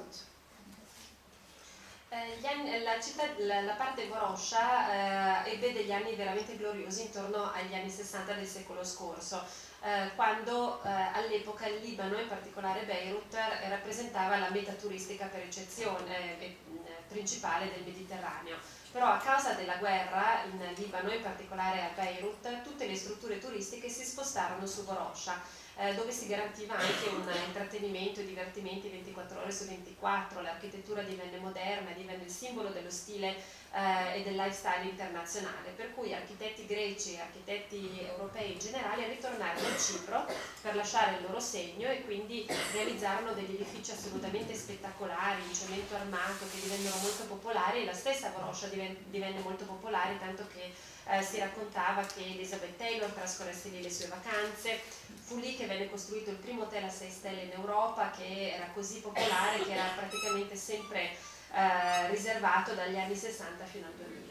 Eh, gli anni, la, città, la, la parte Vorosha eh, ebbe degli anni veramente gloriosi intorno agli anni sessanta del secolo scorso, eh, quando eh, all'epoca il Libano, in particolare Beirut, rappresentava la meta turistica per eccezione eh, principale del Mediterraneo. Però a causa della guerra in Libano, in particolare a Beirut, tutte le strutture turistiche si spostarono su Vorosha, eh, dove si garantiva anche un intrattenimento e divertimenti ventiquattro ore su ventiquattro, l'architettura divenne moderna, divenne il simbolo dello stile eh, e del lifestyle internazionale, per cui architetti greci e architetti europei in generale ritornarono a Cipro per lasciare il loro segno e quindi realizzarono degli edifici assolutamente spettacolari, in cemento armato, che divennero molto popolari, e la stessa Vorosha divenne molto popolare, tanto che eh, si raccontava che Elizabeth Taylor trascorresse lì le sue vacanze. Fu lì che venne costruito il primo hotel a sei stelle in Europa, che era così popolare che era praticamente sempre eh, riservato dagli anni sessanta fino al duemila.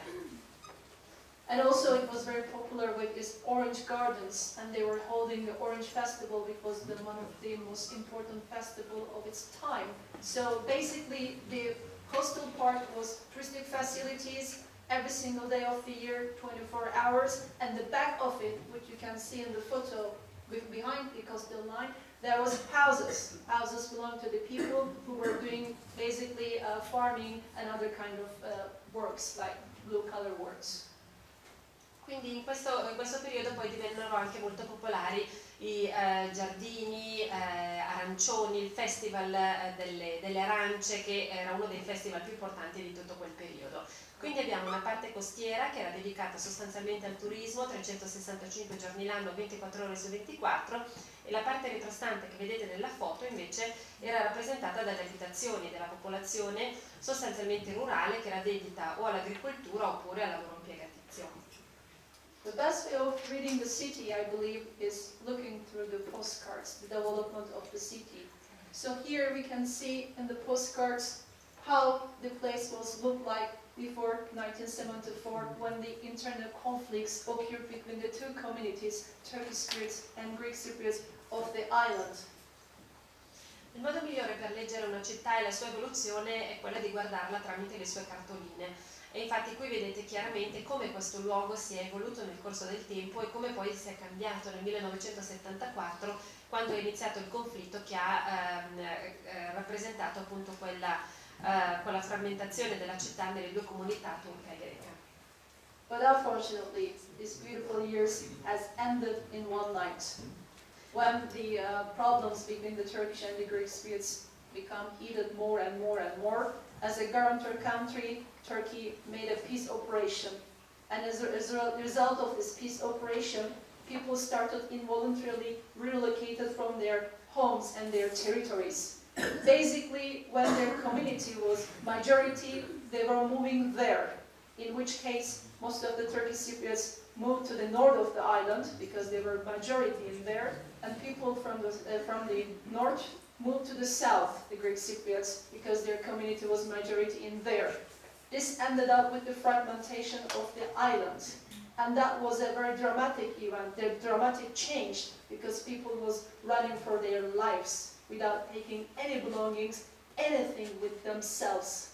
And also it was very popular with its orange gardens, and they were holding the Orange Festival, which was the, one of the most important festival of its time. So basically the coastal part was touristic facilities every single day of the year, twenty-four hours, and the back of it, which you can see in the photo behind the coastal line, there was houses. Houses belonged to the people who were doing basically uh, farming and other kind of uh, works, like blue-collar works. Quindi in questo, in questo periodo poi divennero anche molto popolari i eh, giardini eh, arancioni, il festival eh, delle, delle arance, che era uno dei festival più importanti di tutto quel periodo. Quindi abbiamo una parte costiera che era dedicata sostanzialmente al turismo, trecentosessantacinque giorni l'anno, ventiquattro ore su ventiquattro, e la parte retrostante che vedete nella foto invece era rappresentata dalle abitazioni della popolazione sostanzialmente rurale, che era dedita o all'agricoltura oppure al lavoro impiegatizio. The best way of reading the city, I believe, is looking through the postcards, the development of the city. So here we can see in the postcards how the place was looked like before nineteen seventy-four, when the internal conflicts occurred between the two communities, Turkish Cypriots and Greek Cypriots of the island. Il modo migliore per leggere una città e la sua evoluzione è quella di guardarla tramite le sue cartoline. E infatti qui vedete chiaramente come questo luogo si è evoluto nel corso del tempo e come poi si è cambiato nel millenovecentosettantaquattro, quando è iniziato il conflitto che ha ehm, eh, rappresentato appunto quella, eh, quella frammentazione della città nelle due comunità turca e greca. But unfortunately, these beautiful years has ended in one night. when the uh, problems between the Turkish and the Greek Cypriots become heated more and more and more, as a guarantor country, Turkey made a peace operation. And as a, as a result of this peace operation, people started involuntarily relocated from their homes and their territories. Basically, when their community was majority, they were moving there, in which case most of the Turkish Cypriots moved to the north of the island because they were majority in there, and people from the, uh, from the north moved to the south, the Greek Cypriots, because their community was majority in there. This ended up with the fragmentation of the island, and that was a very dramatic event, a dramatic change, because people was running for their lives without taking any belongings, anything with themselves.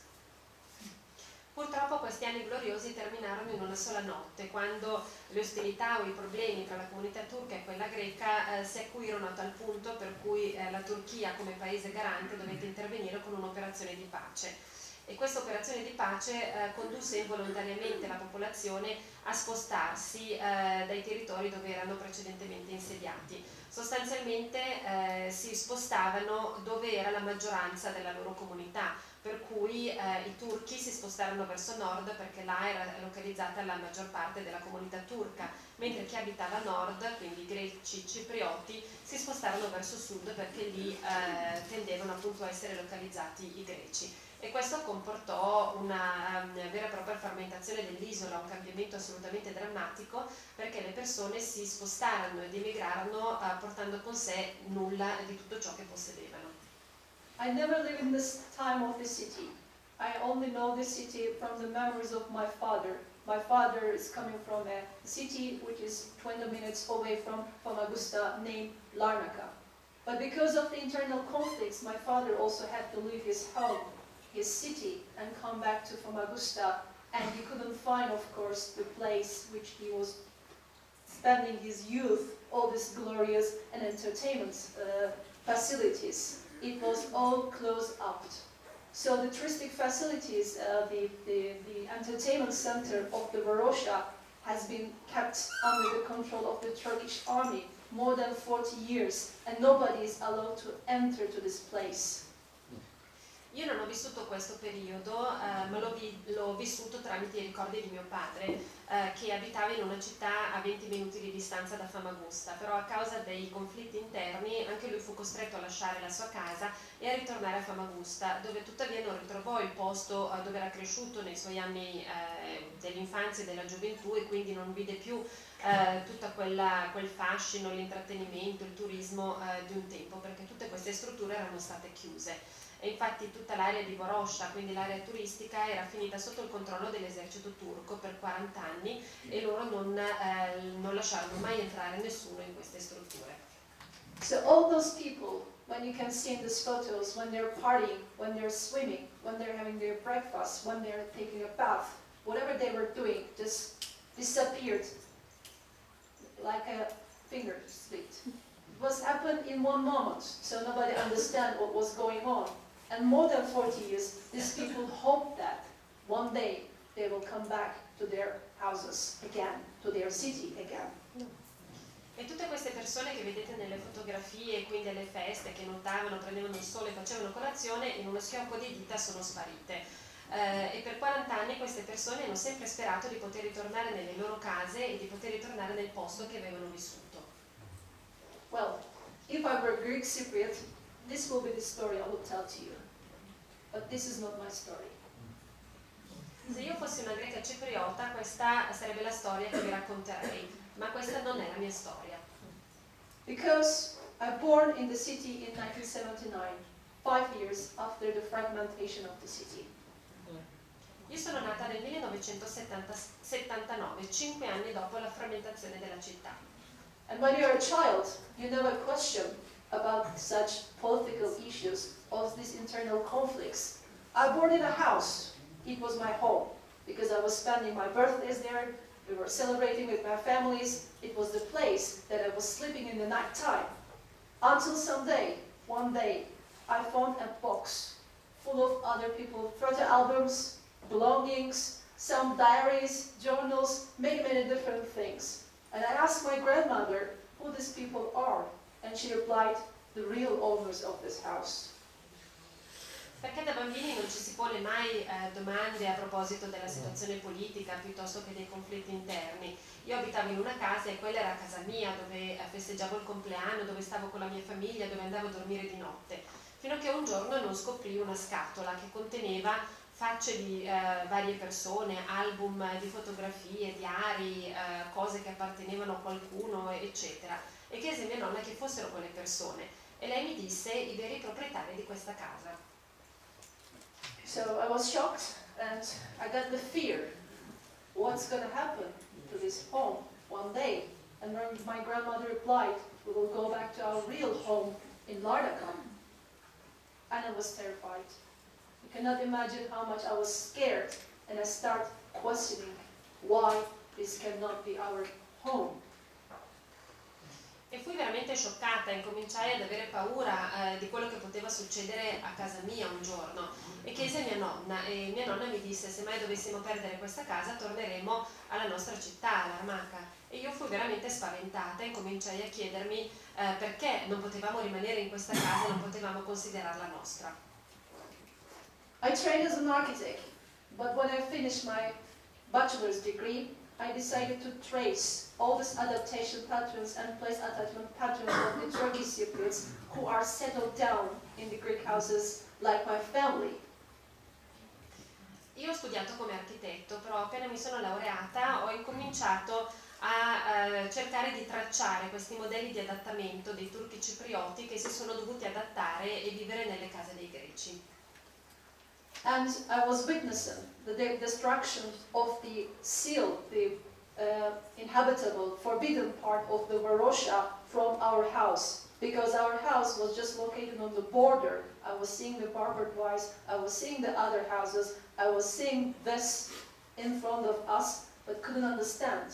Purtroppo questi anni gloriosi terminarono in una sola notte, quando le ostilità o i problemi tra la comunità turca e quella greca eh, si acuirono a tal punto per cui eh, la Turchia come paese garante dovette intervenire con un'operazione di pace. E questa operazione di pace eh, condusse involontariamente la popolazione a spostarsi eh, dai territori dove erano precedentemente insediati. Sostanzialmente eh, si spostavano dove era la maggioranza della loro comunità, per cui eh, i turchi si spostarono verso nord perché là era localizzata la maggior parte della comunità turca, mentre chi abitava a nord, quindi i greci ciprioti, si spostarono verso sud perché lì eh, tendevano appunto a essere localizzati i greci. E questo comportò una um, vera e propria frammentazione dell'isola, un cambiamento assolutamente drammatico, perché le persone si spostarono ed emigrarono uh, portando con sé nulla di tutto ciò che possedevano. I never lived in this time of the city. I only know the city from the memories of my father. My father is coming from a city which is twenty minutes away from Famagusta named Larnaca. But because of the internal conflicts, my father also had to leave his home, his city, and come back to Famagusta, and he couldn't find, of course, the place which he was spending his youth, all these glorious and entertainment uh, facilities. It was all closed up. So the touristic facilities, uh, the, the, the entertainment center of the Varosha has been kept under the control of the Turkish army more than forty years, and nobody is allowed to enter to this place. Io non ho vissuto questo periodo, eh, ma l'ho vi vissuto tramite i ricordi di mio padre, eh, che abitava in una città a venti minuti di distanza da Famagusta, però a causa dei conflitti interni anche lui fu costretto a lasciare la sua casa e a ritornare a Famagusta, dove tuttavia non ritrovò il posto eh, dove era cresciuto nei suoi anni eh, dell'infanzia e della gioventù, e quindi non vide più eh, tutto quel fascino, l'intrattenimento, il turismo eh, di un tempo, perché tutte queste strutture erano state chiuse. E infatti tutta l'area di Varosha, quindi l'area turistica, era finita sotto il controllo dell'esercito turco per quaranta anni e loro non, eh, non lasciarono mai entrare nessuno in queste strutture. So all those people, when you can see in these photos, when they're partying, when they're swimming, when they're having their breakfast, when they're taking a bath, whatever they were doing just disappeared like a finger split. It was happened in one moment, so nobody understood what was going on. And more than forty years, these people hope that one day they will come back to their houses again, to their city again. E tutte queste persone che vedete nelle fotografie, quindi alle feste, che nuotavano, prendevano il sole, facevano colazione, in uno schiocco di dita sono sparite. Eh, e per quaranta anni queste persone hanno sempre sperato di poter ritornare nelle loro case e di poter ritornare nel posto che avevano vissuto. Well, if I were Greek Cypriot, this will be the story I would tell to you. But this is not my story. Se io fossi una greca cipriota, questa sarebbe la storia che vi racconterei, ma questa non è la mia storia. Because I was born in the city in nineteen seventy-nine, five years after the fragmentation of the city. Io sono nata nel millenovecentosettantanove, cinque anni dopo la frammentazione della città. And when you're a child, you never question about such political issues or these internal conflicts. I was born in a house. It was my home because I was spending my birthdays there. We were celebrating with my families. It was the place that I was sleeping in the night time. Until someday, one day, I found a box full of other people's photo albums, belongings, some diaries, journals, many, many different things. And I asked my grandmother who these people are. And she replied, the real owners of this house. Perché da bambini non ci si pone mai eh, domande a proposito della situazione politica piuttosto che dei conflitti interni. Io abitavo in una casa e quella era casa mia, dove eh, festeggiavo il compleanno, dove stavo con la mia famiglia, dove andavo a dormire di notte. Fino a che un giorno non scoprì una scatola che conteneva facce di eh, varie persone, album di fotografie, diari, eh, cose che appartenevano a qualcuno, eccetera. E chiese a mia nonna che fossero quelle persone. E lei mi disse i veri proprietari di questa casa. So I was shocked and I got the fear. What's going to happen to this home one day? And when my grandmother replied, we will go back to our real home in Larnaca. And I was terrified. You cannot imagine how much I was scared, and I started questioning why this cannot be our home. E fui veramente scioccata e incominciai ad avere paura eh, di quello che poteva succedere a casa mia un giorno. E chiesi a mia nonna, e mia nonna mi disse se mai dovessimo perdere questa casa torneremo alla nostra città, all'Armaca. E io fui veramente spaventata e incominciai a chiedermi eh, perché non potevamo rimanere in questa casa e non potevamo considerarla nostra. I trained as an architect, but when I finished my bachelor's degree, I decided to trace all these adaptation patterns and place attachment patterns of the Turkish Cypriots who are settled down in the Greek houses like my family. Io ho studiato come architetto, però appena mi sono laureata ho incominciato a eh, cercare di tracciare questi modelli di adattamento dei turchi ciprioti che si sono dovuti adattare e vivere nelle case dei greci. And I was witnessing the de destruction of the seal, the uh, inhabitable, forbidden part of the Varosha from our house. Because our house was just located on the border. I was seeing the barbed wires, I was seeing the other houses, I was seeing this in front of us, but couldn't understand.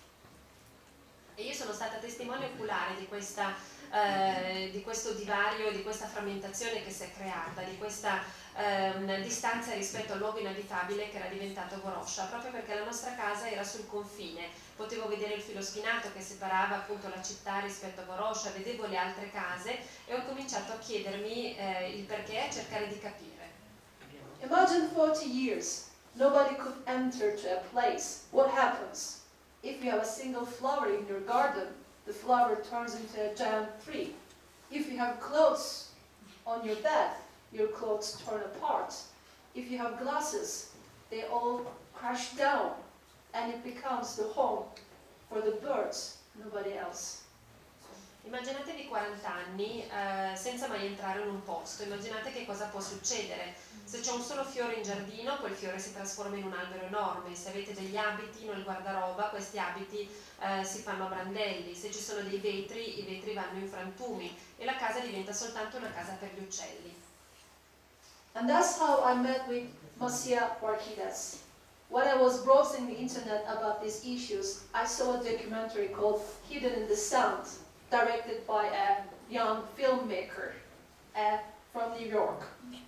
E io sono stata testimone oculare di, questa, eh, di questo divario, di questa frammentazione che si è creata, di questa eh, distanza rispetto al luogo inabitabile che era diventato Vorosha, proprio perché la nostra casa era sul confine. Potevo vedere il filo spinato che separava appunto la città rispetto a Vorosha, vedevo le altre case e ho cominciato a chiedermi eh, il perché e a cercare di capire. Imagine forty years, nobody could enter to a place. What happens? If you have a single flower in your garden, the flower turns into a giant tree. If you have clothes on your bed, your clothes turn apart. If you have glasses, they all crash down and it becomes the home for the birds, nobody else. Immaginatevi quaranta anni eh, senza mai entrare in un posto, immaginate che cosa può succedere. Se c'è un solo fiore in giardino, quel fiore si trasforma in un albero enorme. Se avete degli abiti nel guardaroba, questi abiti eh, si fanno a brandelli. Se ci sono dei vetri, i vetri vanno in frantumi e la casa diventa soltanto una casa per gli uccelli. And that's how I met with Masia Barkidas. When I was browsing the internet about these issues, I saw a documentary called Hidden in the Sound, directed by a young filmmaker uh, from New York.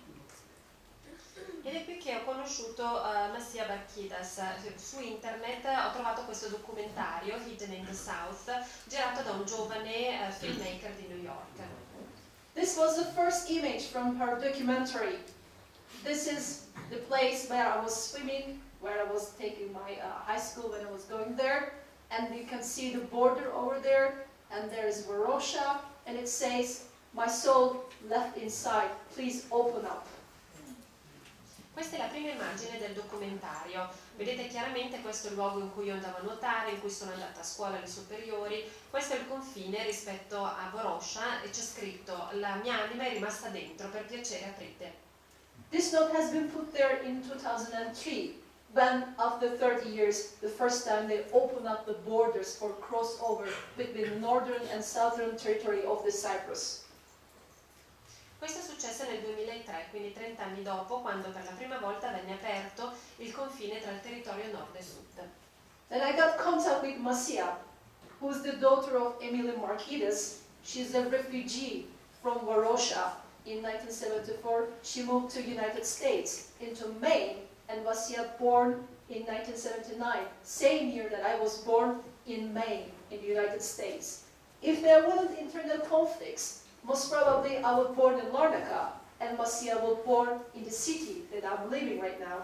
Ed è qui che ho conosciuto uh, Masia Barkidas. Su internet ho trovato questo documentario, Hidden in the South, girato da un giovane uh, filmmaker di New York. This was the first image from her documentary. This is the place where I was swimming, where I was taking my uh, high school when I was going there. And you can see the border over there, and there is Vorosha, and it says, "My soul left inside, please open up." Questa è la prima immagine del documentario. Vedete chiaramente questo è il luogo in cui io andavo a nuotare, in cui sono andata a scuola alle superiori. Questo è il confine rispetto a Vorosha e c'è scritto: la mia anima è rimasta dentro, per piacere aprite. This note has been put there in two thousand three, when after thirty years, the first time they opened up the borders for crossover between the northern and southern territory of the Cyprus. Questo è successo nel duemilatré, quindi trenta anni dopo, quando per la prima volta venne aperto il confine tra il territorio nord e sud. Then I got contact with Masia, who is the daughter of Emily Markides. She's a refugee from Vorosha. In nineteen seventy-four, she moved to the United States, into Maine, and Masia born in nineteen seventy-nine, same year that I was born in Maine, in the United States. If there weren't internal conflicts, most probably I was born in Larnaca, and Massia was born in the city that I'm living right now.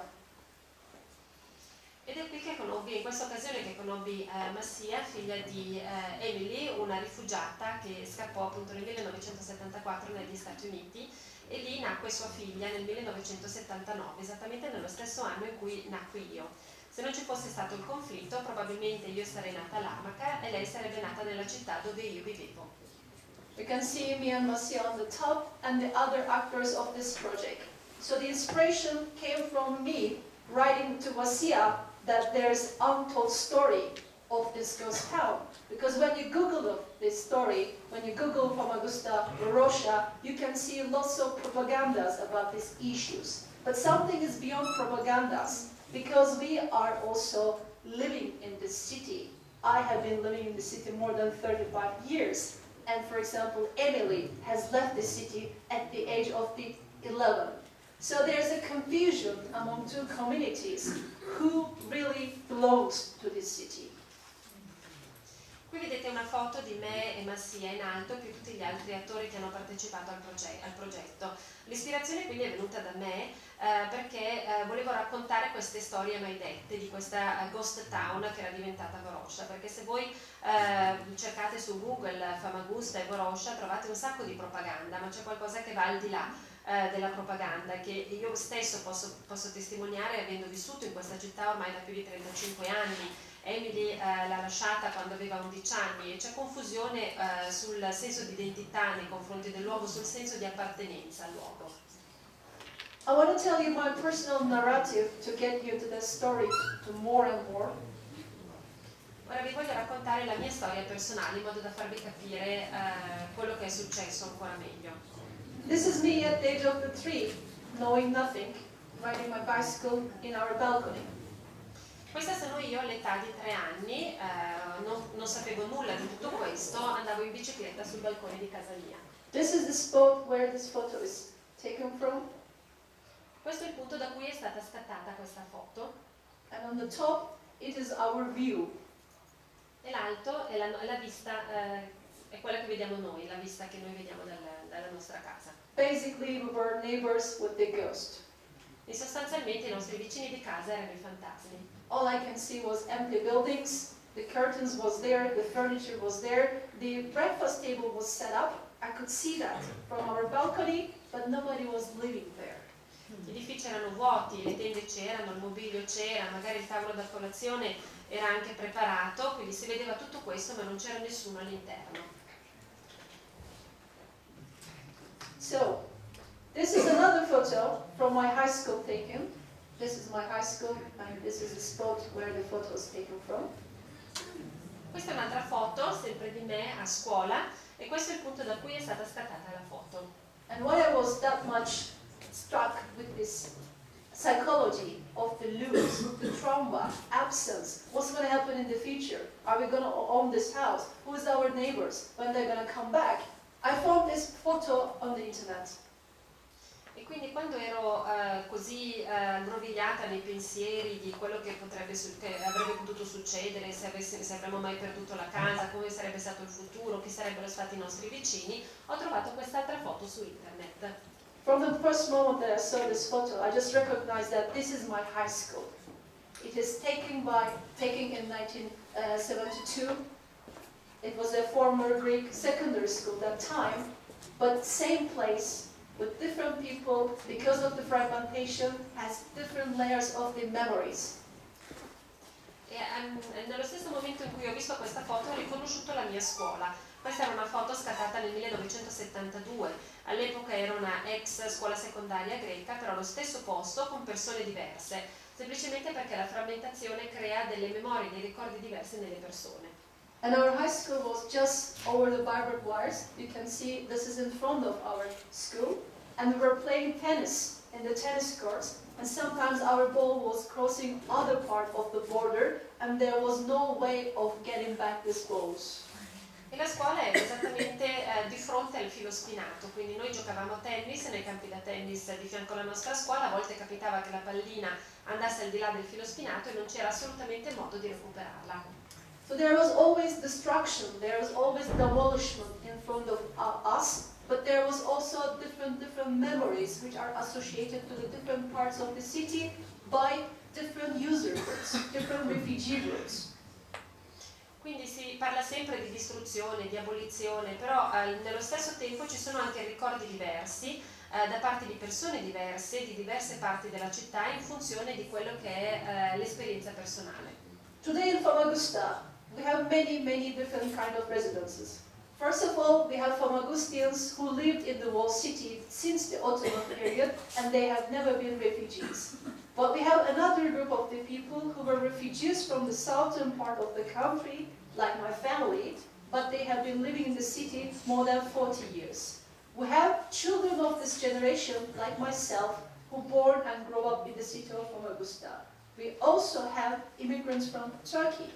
Ed è qui che conobbi, in questa occasione che conobbi eh, Massia, figlia di eh, Emily, una rifugiata che scappò appunto nel millenovecentosettantaquattro negli Stati Uniti, e lì nacque sua figlia nel millenovecentosettantanove, esattamente nello stesso anno in cui nacqui io. Se non ci fosse stato il conflitto, probabilmente io sarei nata a Larnaca e lei sarebbe nata nella città dove io vivevo. You can see me and Massia on the top and the other actors of this project. So the inspiration came from me writing to Massia that there's untold story of this ghost town. Because when you Google this story, when you Google Famagusta Varosha, you can see lots of propagandas about these issues. But something is beyond propagandas, because we are also living in this city. I have been living in the city more than thirty-five years. And for example, Emily has left the city at the age of the eleven. So there's a confusion among two communities who really belongs to this city. Qui vedete una foto di me e Massia in alto più tutti gli altri attori che hanno partecipato al, proge al progetto. L'ispirazione quindi è venuta da me eh, perché eh, volevo raccontare queste storie mai dette di questa uh, ghost town che era diventata Varosha, perché se voi eh, cercate su Google Famagusta e Varosha trovate un sacco di propaganda, ma c'è qualcosa che va al di là eh, della propaganda, che io stesso posso, posso testimoniare avendo vissuto in questa città ormai da più di trentacinque anni. Emily eh, l'ha lasciata quando aveva undici anni e c'è confusione eh, sul senso di identità nei confronti del luogo, sul senso di appartenenza al luogo. I want to tell you my personal narrative to get you to the story to more and more. Ora vi voglio raccontare la mia storia personale in modo da farvi capire eh, quello che è successo ancora meglio. This is me at the age of the three, knowing nothing, riding my bicycle in our balcony. Questa sono io all'età di tre anni, eh, non, non sapevo nulla di tutto questo, andavo in bicicletta sul balcone di casa mia. This is the spot where this photo is taken from. Questo è il punto da cui è stata scattata questa foto. And on the top, it is our view. E l'alto è la, la vista, eh, è quella che vediamo noi, la vista che noi vediamo dal, dalla nostra casa. Basically, we were neighbors with the ghost. E sostanzialmente i nostri vicini di casa erano i fantasmi. All I can see was empty buildings, the curtains was there, the furniture was there, the breakfast table was set up. I could see that from our balcony, but nobody was living there. Gli edifici erano vuoti, le tende c'erano, il mobilio c'era, magari il tavolo da colazione era anche preparato, quindi si vedeva tutto questo ma non c'era nessuno all'interno. So, this is another photo from my high school taken. This is my high school, and this is the spot where the photo was taken from. Questa è un'altra foto, sempre di me a scuola, e questo è il punto da cui è stata scattata la foto. And why I was that much struck with this psychology of the lose, the trauma, absence, what's going to happen in the future? Are we going to own this house? Who is our neighbors? When they're going to come back? I found this photo on the internet. E quindi quando ero uh, così uh, aggrovigliata nei pensieri di quello che, potrebbe che avrebbe potuto succedere, se, avessi, se avremmo mai perduto la casa, come sarebbe stato il futuro, chi sarebbero stati i nostri vicini, ho trovato quest'altra foto su internet. From the first moment that I saw this photo, I just recognized that this is my high school. It is taken by, taken in nineteen seventy-two. It was a former Greek secondary school at that time, but same place, with different people, because of the fragmentation, has different layers of the memories. E um, nello stesso momento in cui ho visto questa foto ho riconosciuto la mia scuola. Questa era una foto scattata nel millenovecentosettantadue, all'epoca era una ex scuola secondaria greca, però allo stesso posto con persone diverse, semplicemente perché la frammentazione crea delle memorie, dei ricordi diversi nelle persone. And our high school was just over the barbed wires. You can see this is in front of our school. And we were playing tennis in the tennis courts. And sometimes our ball was crossing other part of the border. And there was no way of getting back these balls. E la scuola era esattamente eh, di fronte al filo spinato, quindi noi giocavamo a tennis nei campi da tennis di fianco alla nostra scuola, a volte capitava che la pallina andasse al di là del filo spinato e non c'era assolutamente modo di recuperarla. So there was always the struggle destruction, there was always demolition in front of uh, us, but there was also different, different memories which are associated to the different parts of the city by different user groups, different refugee groups. Quindi si parla sempre di distruzione, di abolizione, però eh, nello stesso tempo ci sono anche ricordi diversi eh, da parte di persone diverse, di diverse parti della città, in funzione di quello che è eh, l'esperienza personale. Today in Famagusta, we have many, many different kind of residences. First of all, we have Famagustians who lived in the walled city since the Ottoman period, and they have never been refugees. But we have another group of the people who were refugees from the southern part of the country, like my family, but they have been living in the city more than forty years. We have children of this generation, like myself, who born and grow up in the city of Famagusta. We also have immigrants from Turkey.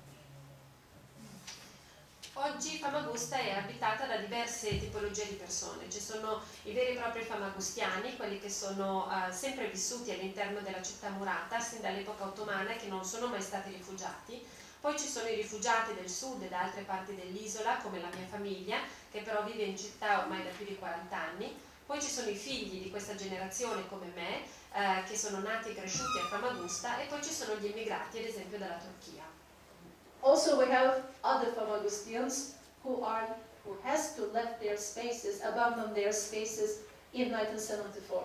Oggi Famagusta è abitata da diverse tipologie di persone. Ci sono i veri e propri famagustiani, quelli che sono uh, sempre vissuti all'interno della città murata, sin dall'epoca ottomana, e che non sono mai stati rifugiati. Poi ci sono i rifugiati del sud e da altre parti dell'isola, come la mia famiglia, che però vive in città ormai da più di quaranta anni. Poi ci sono i figli di questa generazione, come me, eh, che sono nati e cresciuti a Famagusta, e poi ci sono gli immigrati, ad esempio, dalla Turchia. Also, we have other Famagustians who are who has to left their spaces, abandon their spaces in nineteen seventy-four.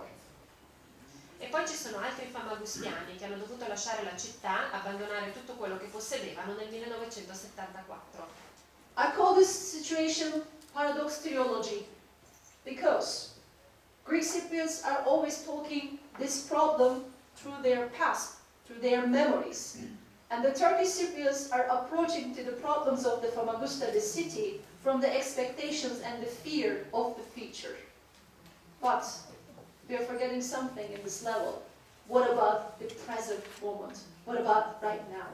E poi ci sono altri famagustiani che hanno dovuto lasciare la città, abbandonare tutto quello che possedevano nel millenovecentosettantaquattro. I call this situation paradox theology because Greek Cypriots are always talking this problem through their past, through their memories. And the Turkish Cypriots are approaching to the problems of the Famagusta, the city, from the expectations and the fear of the future. But we are forgetting something in this level. What about the present moment? What about right now?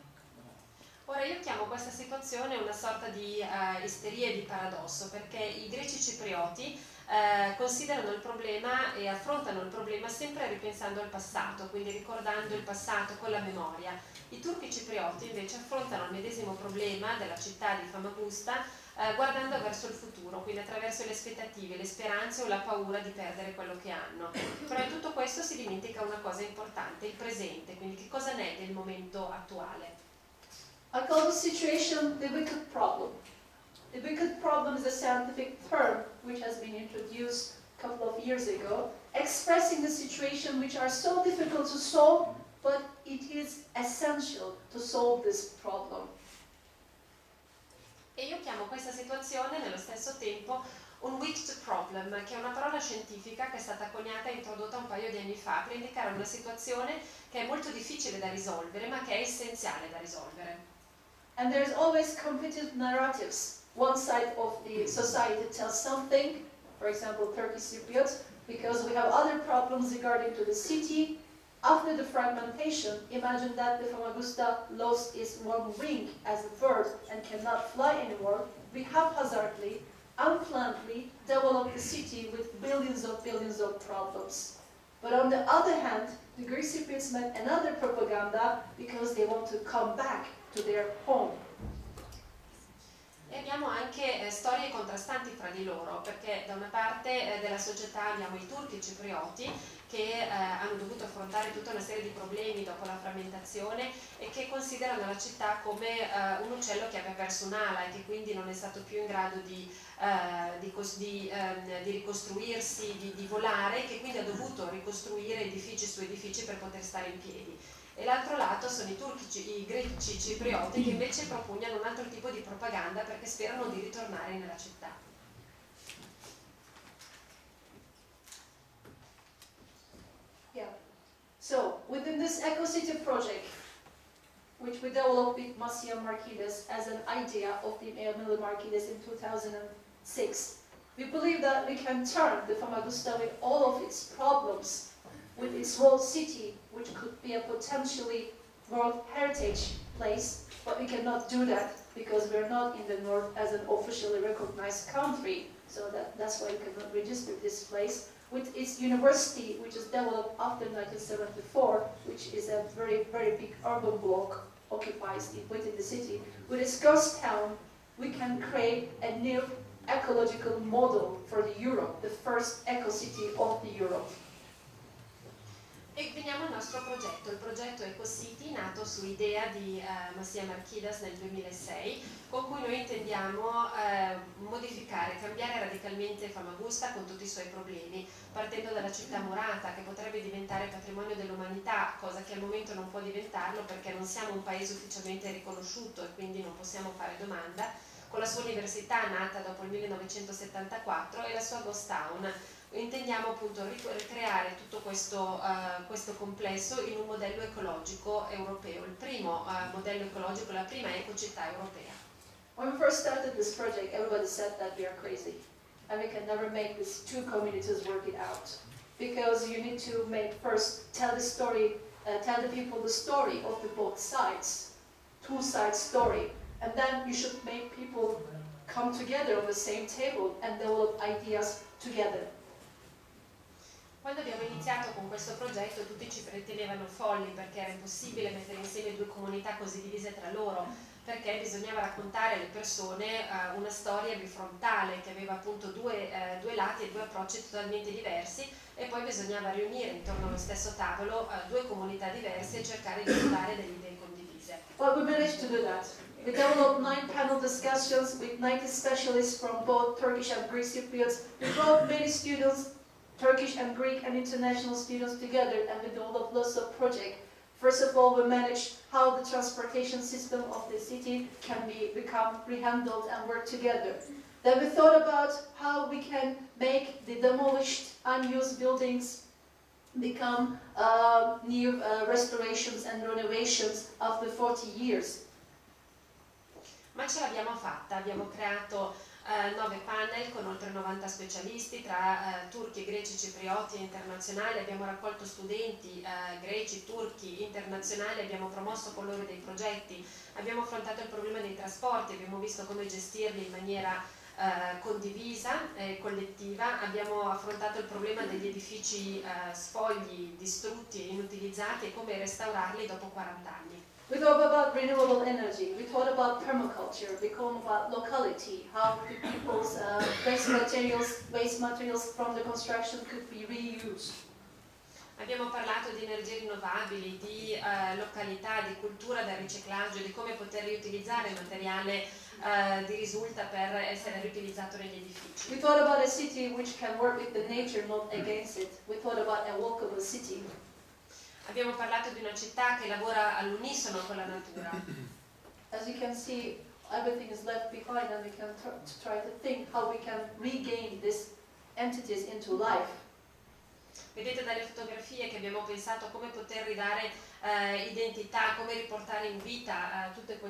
Ora io chiamo questa situazione una sorta di uh, isteria e di paradosso, perché i greci ciprioti uh, considerano il problema e affrontano il problema sempre ripensando al passato, quindi ricordando il passato con la memoria. I turchi ciprioti invece affrontano il medesimo problema della città di Famagusta uh, guardando verso il futuro, quindi attraverso le aspettative, le speranze o la paura di perdere quello che hanno. Però in tutto questo si dimentica una cosa importante, il presente, quindi che cosa ne è del momento attuale. I call this situation the wicked problem. The wicked problem is a scientific term which has been introduced a couple of years ago, expressing the situation which are so difficult to solve, but it is essential to solve this problem. E io chiamo questa situazione nello stesso tempo un wicked problem, che è una parola scientifica che è stata coniata e introdotta un paio di anni fa per indicare una situazione che è molto difficile da risolvere, ma che è essenziale da risolvere. And there's always competing narratives. One side of the society tells something, for example, Turkish Cypriots, because we have other problems regarding to the city. After the fragmentation, imagine that the Famagusta lost its one wing as a bird and cannot fly anymore. We haphazardly, unplannedly developed the city with billions of billions of problems. But on the other hand, the Greek Cypriots made another propaganda because they want to come back to their home. E abbiamo anche eh, storie contrastanti fra di loro, perché da una parte eh, della società abbiamo i turchi ciprioti che eh, hanno dovuto affrontare tutta una serie di problemi dopo la frammentazione e che considerano la città come eh, un uccello che aveva perso un'ala e che quindi non è stato più in grado di, eh, di, di, eh, di ricostruirsi, di, di volare, e che quindi ha dovuto ricostruire edifici su edifici per poter stare in piedi. E l'altro lato sono i turchi, i greci ciprioti, che invece propugnano un altro tipo di propaganda perché sperano di ritornare nella città. Yeah. So, within this Eco-City project, which we developed with Masia Marquides as an idea of the Emily Marquides in two thousand six, we believe that we can turn the Famagusta with all of its problems, with its whole city, which could be a potentially World Heritage place, but we cannot do that because we're not in the North as an officially recognized country, so that, that's why we cannot register this place. With its university, which is developed after nineteen seventy-four, which is a very, very big urban block, occupies within the city, with its ghost town, we can create a new ecological model for the Europe, the first eco-city of the Europe. E veniamo al nostro progetto, il progetto EcoCity, nato su idea di eh, Massia Marchidas nel duemilasei, con cui noi intendiamo eh, modificare, cambiare radicalmente Famagusta con tutti i suoi problemi, partendo dalla città murata, che potrebbe diventare patrimonio dell'umanità, cosa che al momento non può diventarlo perché non siamo un paese ufficialmente riconosciuto e quindi non possiamo fare domanda, con la sua università nata dopo il millenovecentosettantaquattro e la sua ghost town. Intendiamo appunto ricreare tutto questo, uh, questo complesso in un modello ecologico europeo, il primo uh, modello ecologico, la prima ecocittà europea. When we first started this project, everybody said that we are crazy and we can never make these two communities work it out, because you need to make first tell the story, uh, tell the people the story of the both sides, two sides story, and then you should make people come together on the same table and develop ideas together. Quando abbiamo iniziato con questo progetto tutti ci ritenevano folli perché era impossibile mettere insieme due comunità così divise tra loro, perché bisognava raccontare alle persone uh, una storia bifrontale che aveva appunto due, uh, due lati e due approcci totalmente diversi, e poi bisognava riunire intorno allo stesso tavolo uh, due comunità diverse e cercare di trovare delle idee condivise. Well, we managed to do that. We developed nine panel discussions with ninety specialists from both Turkish and Greek Cypriots. We brought many students, Turkish and Greek and international students together, and we developed lots of projects. First of all, we managed how the transportation system of the city can be become rehandled and work together. Then we thought about how we can make the demolished, unused buildings become uh, new uh, restorations and renovations after forty years. Ma ce l'abbiamo fatta, abbiamo creato Uh, nove panel con oltre novanta specialisti tra uh, turchi, greci, ciprioti e internazionali, abbiamo raccolto studenti uh, greci, turchi, internazionali, abbiamo promosso con loro dei progetti, abbiamo affrontato il problema dei trasporti, abbiamo visto come gestirli in maniera uh, condivisa e collettiva, abbiamo affrontato il problema degli edifici uh, spogli, distrutti e inutilizzati e come restaurarli dopo quaranta anni. We thought about renewable energy, we thought about permaculture, we thought about locality, how the people's uh, waste materials, waste materials from the construction could be reused. Abbiamo parlato di energie rinnovabili, di uh, località, di cultura del riciclaggio, di come poter riutilizzare il materiale uh, di risulta per essere riutilizzato negli edifici. We thought about a city which can work with the nature, not against it. We thought about a walkable city. Abbiamo parlato di una città che lavora all'unisono con la natura. As you can see, everything is left behind, and we can try to think how we can regain these entities into life. Vedete dalle fotografie che abbiamo pensato come poter ridare eh, identità, come riportare in vita eh, tutti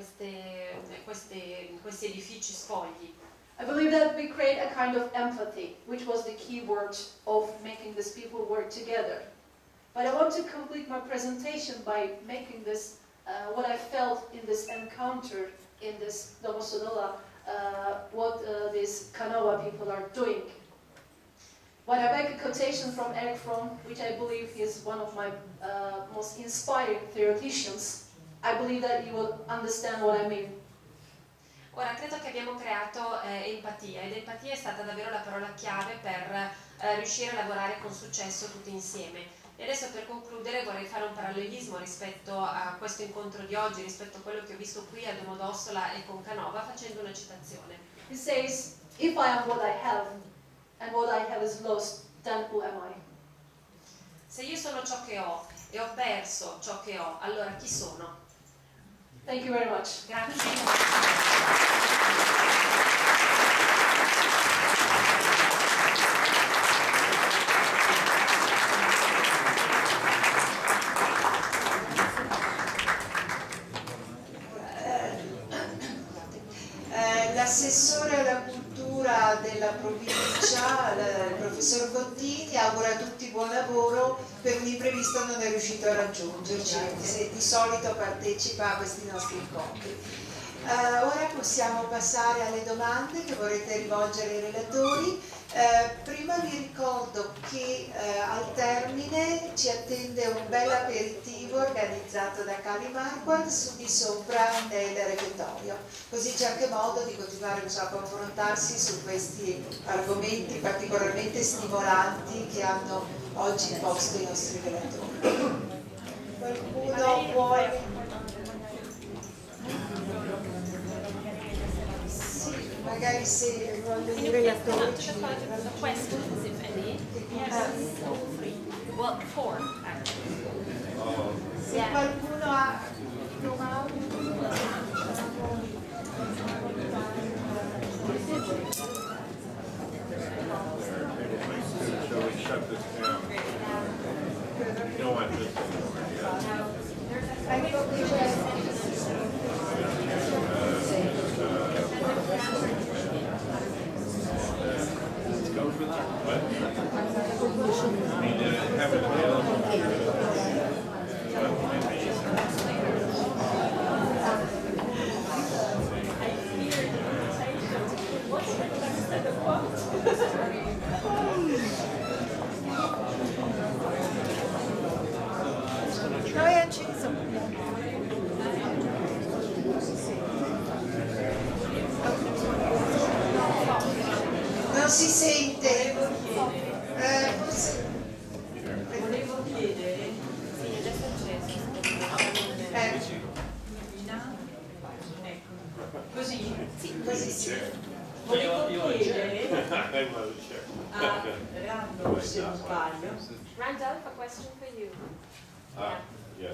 questi edifici spogli. I believe that we create a kind of empathy, which was the key word of making these people work together. But I want to complete my presentation by making this, uh, what I felt in this encounter in this Domosdola, uh, what uh, these Kanova people are doing. When I make a quotation from Eric Fromm, which I believe is one of my uh, most inspiring theoreticians, I believe that you will understand what I mean. Ora, credo che abbiamo creato eh, empatia, ed empatia è stata davvero la parola chiave per eh, riuscire a lavorare con successo tutti insieme. E adesso per concludere vorrei fare un parallelismo rispetto a questo incontro di oggi, rispetto a quello che ho visto qui a Domodossola e con Canova, facendo una citazione. He says, if I am what I have, and what I have is lost, then who am I? Se io sono ciò che ho e ho perso ciò che ho, allora chi sono? Thank you very much. Grazie. L'assessore alla cultura della provincia, il professor Gottini, augura a tutti buon lavoro. Per un imprevisto non è riuscito a raggiungerci, se di solito partecipa a questi nostri incontri. Uh, ora possiamo passare alle domande che vorrete rivolgere ai relatori. Uh, prima vi ricordo che uh, al termine ci attende un bel aperitivo organizzato da Cali Marquardt su di sopra del refettorio, così c'è anche modo di continuare a confrontarsi su questi argomenti particolarmente stimolanti che hanno oggi posto i nostri relatori. Qualcuno vuole? Magari se voglio dire gli attori ci questions, if any. Yes, all three. Well, four, actually. Se qualcuno ha domande. Shall we shut this down? You don't want this go for that. What? I mean, uh, have it available. No, è acceso. Non si sente. Eh, forse... Volevo chiedere, Sì, adesso è acceso. eh, ecco, così, sì, così sì. volevo chiedere a Randolph, se non sbaglio, Randolph, a question for you. Ah, yes.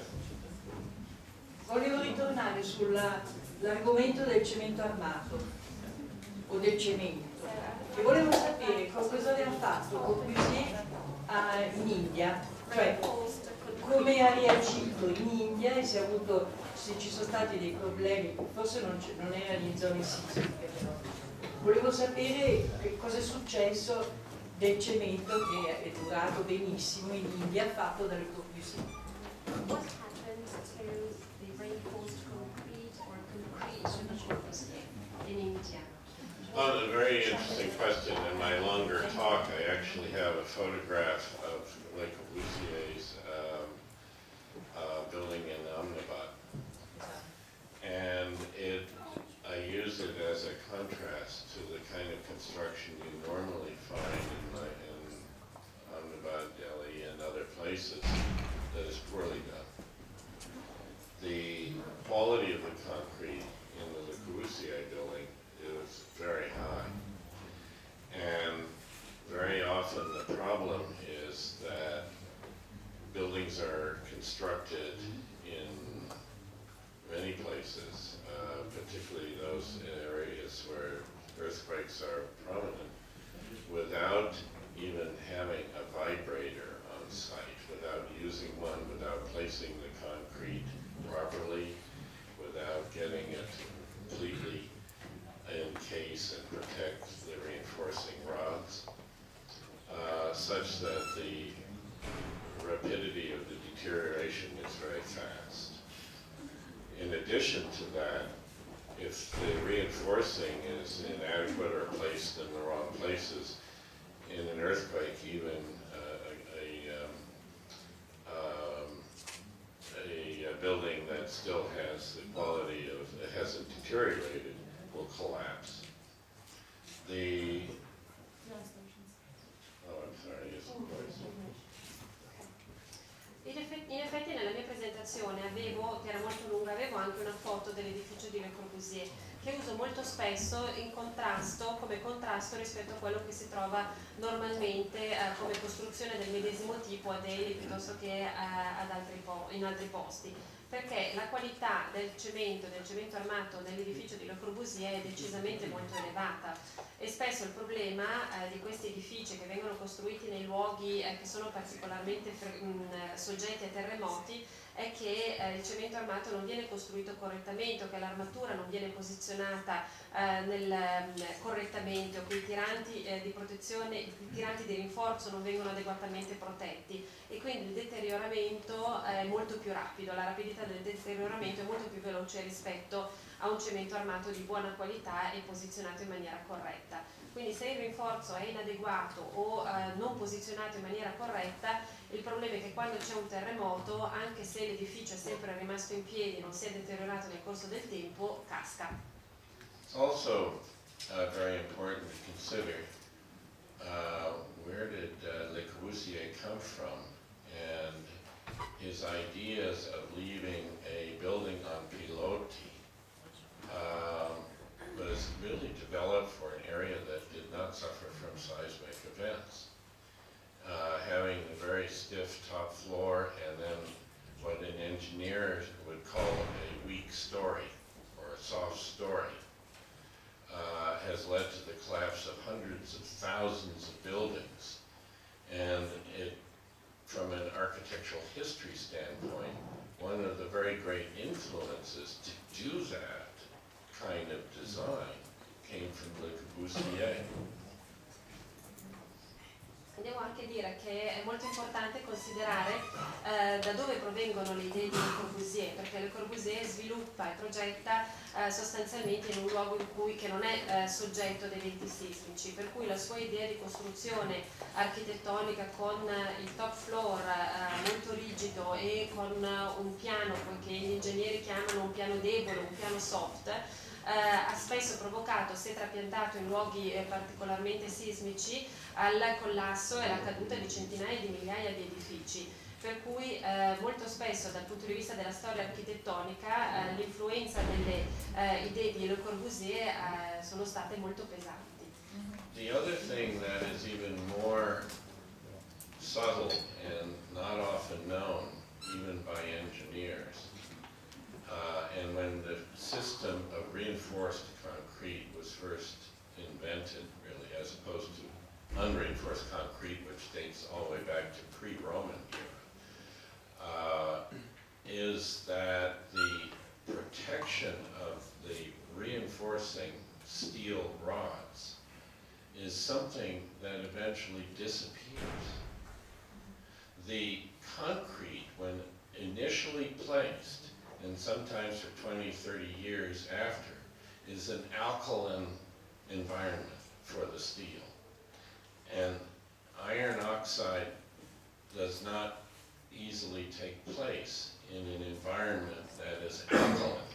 volevo ritornare sull'argomento del cemento armato o del cemento e volevo sapere cosa ne ha fatto Corbusier in India, cioè come ha reagito in India e se, ha avuto, se ci sono stati dei problemi, forse non, non era in zone sismiche, però volevo sapere che cosa è successo del cemento che è durato benissimo in India fatto dalle Corbusier. What happened to the reinforced concrete or concrete in India? Oh, a very interesting question. In my longer talk, I actually have a photograph of Le Corbusier's um, uh, building in Ahmedabad. And it, I use it as a contrast to the kind of construction you normally find in, my, in Ahmedabad, Delhi, and other places that is poorly done. The quality of the concrete in the Le Corbusier building is very high. And very often the problem is that buildings are constructed in many places, uh, particularly those areas where earthquakes are prominent, without even having a vibrator on site, without using one, without placing the concrete properly, without getting it completely encase and protect the reinforcing rods, uh, such that the rapidity of the deterioration is very fast. In addition to that, if the reinforcing is inadequate or placed in the wrong places, in an earthquake, even uh, a, a, um, um, a, a building that still has the quality of, it hasn't deteriorated, will collapse. The, oh, I'm sorry, yes, of course. In effetti, in effetti nella mia presentazione avevo, che era molto lunga, avevo anche una foto dell'edificio di Le Corbusier che uso molto spesso in contrasto, come contrasto rispetto a quello che si trova normalmente eh, come costruzione del medesimo tipo a Delhi piuttosto che eh, ad altri po in altri posti, perché la qualità del cemento, del cemento armato dell'edificio di Le Corbusier è decisamente molto elevata e spesso il problema eh, di questi edifici che vengono costruiti nei luoghi eh, che sono particolarmente mh, soggetti a terremoti è che eh, il cemento armato non viene costruito correttamente o che l'armatura non viene posizionata eh, nel, mh, correttamente o che i tiranti eh, di protezione, i tiranti di rinforzo non vengono adeguatamente protetti e quindi il deterioramento è molto più rapido, la rapidità del deterioramento è molto più veloce rispetto a un cemento armato di buona qualità e posizionato in maniera corretta. Quindi se il rinforzo è inadeguato o eh, non posizionato in maniera corretta, il problema è che quando c'è un terremoto, anche se l'edificio è sempre rimasto in piedi e non si è deteriorato nel corso del tempo, casca. It's also uh, very important to consider uh, where did uh, Le Corbusier come from, and his ideas of leaving a building on pilotis um, was really developed for an area that did not suffer from seismic events. Uh, having a very stiff top floor and then what an engineer would call a weak story or a soft story uh, has led to the collapse of hundreds of thousands of buildings. And it, from an architectural history standpoint, one of the very great influences to do that kind of design came from Le Corbusier. Devo anche dire che è molto importante considerare eh, da dove provengono le idee di Le Corbusier, perché Le Corbusier sviluppa e progetta eh, sostanzialmente in un luogo in cui, che non è eh, soggetto ad eventi sismici, per cui la sua idea di costruzione architettonica con eh, il top floor eh, molto rigido e con eh, un piano, che gli ingegneri chiamano un piano debole, un piano soft, Eh, ha spesso provocato, se trapiantato in luoghi eh, particolarmente sismici, al collasso e alla caduta di centinaia di migliaia di edifici, per cui eh, molto spesso dal punto di vista della storia architettonica eh, l'influenza delle eh, idee di Le Corbusier eh, sono state molto pesanti. The other thing that is even more subtle and not often known, even by engineers, Uh, and when the system of reinforced concrete was first invented, really, as opposed to unreinforced concrete, which dates all the way back to pre-Roman era, uh, is that the protection of the reinforcing steel rods is something that eventually disappears. The concrete, when initially placed, and sometimes for twenty, thirty years after, is an alkaline environment for the steel. And iron oxide does not easily take place in an environment that is alkaline.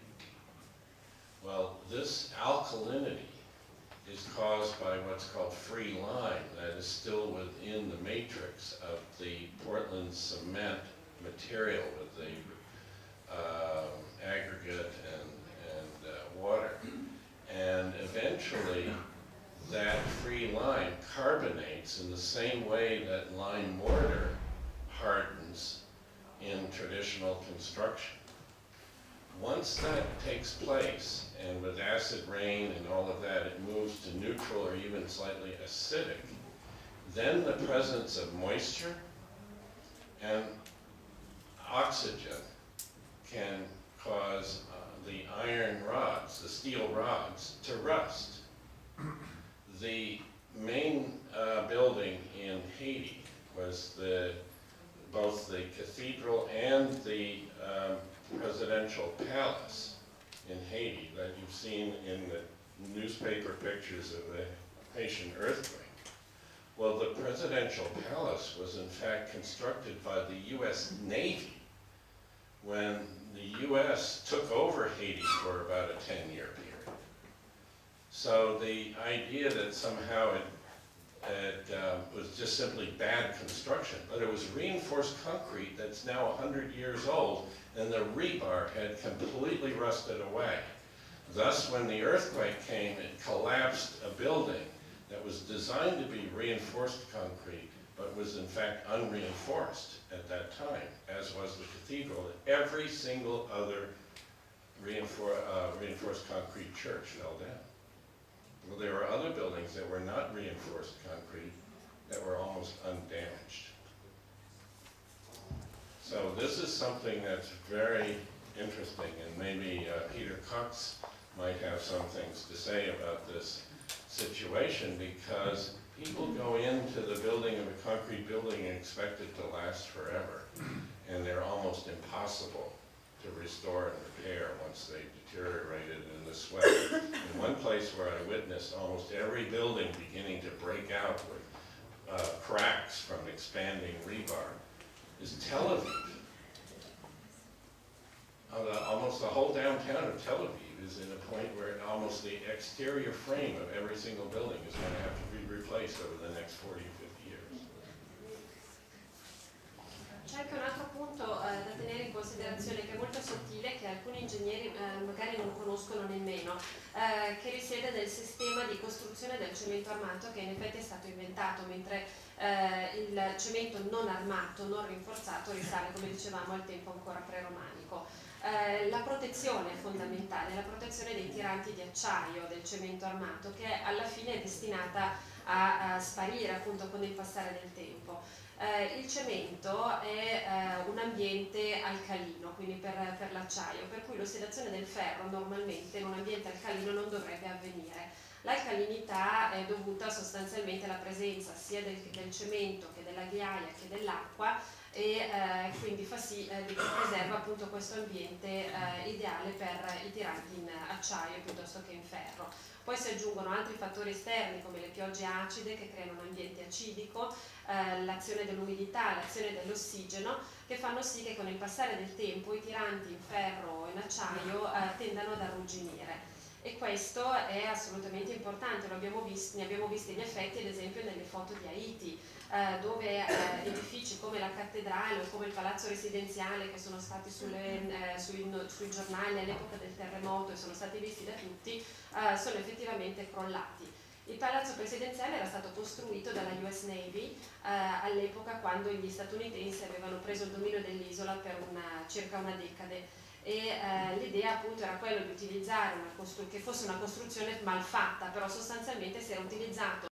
Well, this alkalinity is caused by what's called free lime that is still within the matrix of the Portland cement material with the Uh, aggregate and, and uh, water. And eventually that free lime carbonates in the same way that lime mortar hardens in traditional construction. Once that takes place, and with acid rain and all of that, it moves to neutral or even slightly acidic, then the presence of moisture and oxygen can cause uh, the iron rods, the steel rods, to rust. The main uh, building in Haiti was the, both the cathedral and the um, presidential palace in Haiti that you've seen in the newspaper pictures of the Haitian earthquake. Well, the presidential palace was in fact constructed by the U S Navy when the U S took over Haiti for about a ten-year period. So the idea that somehow it, it um, was just simply bad construction, but it was reinforced concrete that's now one hundred years old, and the rebar had completely rusted away. Thus, when the earthquake came, it collapsed a building that was designed to be reinforced concrete, but was in fact unreinforced at that time, as was the cathedral. Every single other reinfor uh, reinforced concrete church fell down. Well, there were other buildings that were not reinforced concrete that were almost undamaged. So this is something that's very interesting, and maybe uh, Peter Cox might have some things to say about this situation, because people go into the building of a concrete building and expect it to last forever, and they're almost impossible to restore and repair once they deteriorated in this way. In one place where I witnessed almost every building beginning to break out with uh, cracks from expanding rebar is Tel Aviv. Uh, the, almost the whole downtown of Tel Aviv is in a point where almost the exterior frame of every single building is going to have to be replaced over the next forty or fifty years. C'è anche un altro punto eh, da tenere in considerazione che è molto sottile, che alcuni ingegneri eh, magari non conoscono nemmeno, eh, che risiede nel sistema di costruzione del cemento armato che in effetti è stato inventato, mentre eh, il cemento non armato, non rinforzato, risale, come dicevamo, al tempo ancora preromanico. Eh, la protezione è fondamentale, la protezione dei tiranti di acciaio del cemento armato, che alla fine è destinata a, a sparire appunto con il passare del tempo. Eh, il cemento è eh, un ambiente alcalino, quindi per, per l'acciaio, per cui l'ossidazione del ferro normalmente in un ambiente alcalino non dovrebbe avvenire. L'alcalinità è dovuta sostanzialmente alla presenza sia del, del cemento che della ghiaia che dell'acqua, e eh, quindi fa sì eh, che preserva appunto questo ambiente eh, ideale per i tiranti in acciaio piuttosto che in ferro. Poi si aggiungono altri fattori esterni come le piogge acide che creano un ambiente acidico, eh, l'azione dell'umidità, l'azione dell'ossigeno, che fanno sì che con il passare del tempo i tiranti in ferro o in acciaio eh, tendano ad arrugginire. E questo è assolutamente importante, lo abbiamo visto, ne abbiamo visti gli effetti ad esempio nelle foto di Haiti, eh, dove eh, edifici come la cattedrale o come il palazzo residenziale, che sono stati sulle, eh, sui, no, sui giornali all'epoca del terremoto e sono stati visti da tutti, eh, sono effettivamente crollati. Il palazzo presidenziale era stato costruito dalla U S Navy eh, all'epoca, quando gli statunitensi avevano preso il dominio dell'isola per una, circa una decade. E eh, l'idea appunto era quella di utilizzare una che fosse una costruzione mal fatta, però sostanzialmente si era utilizzato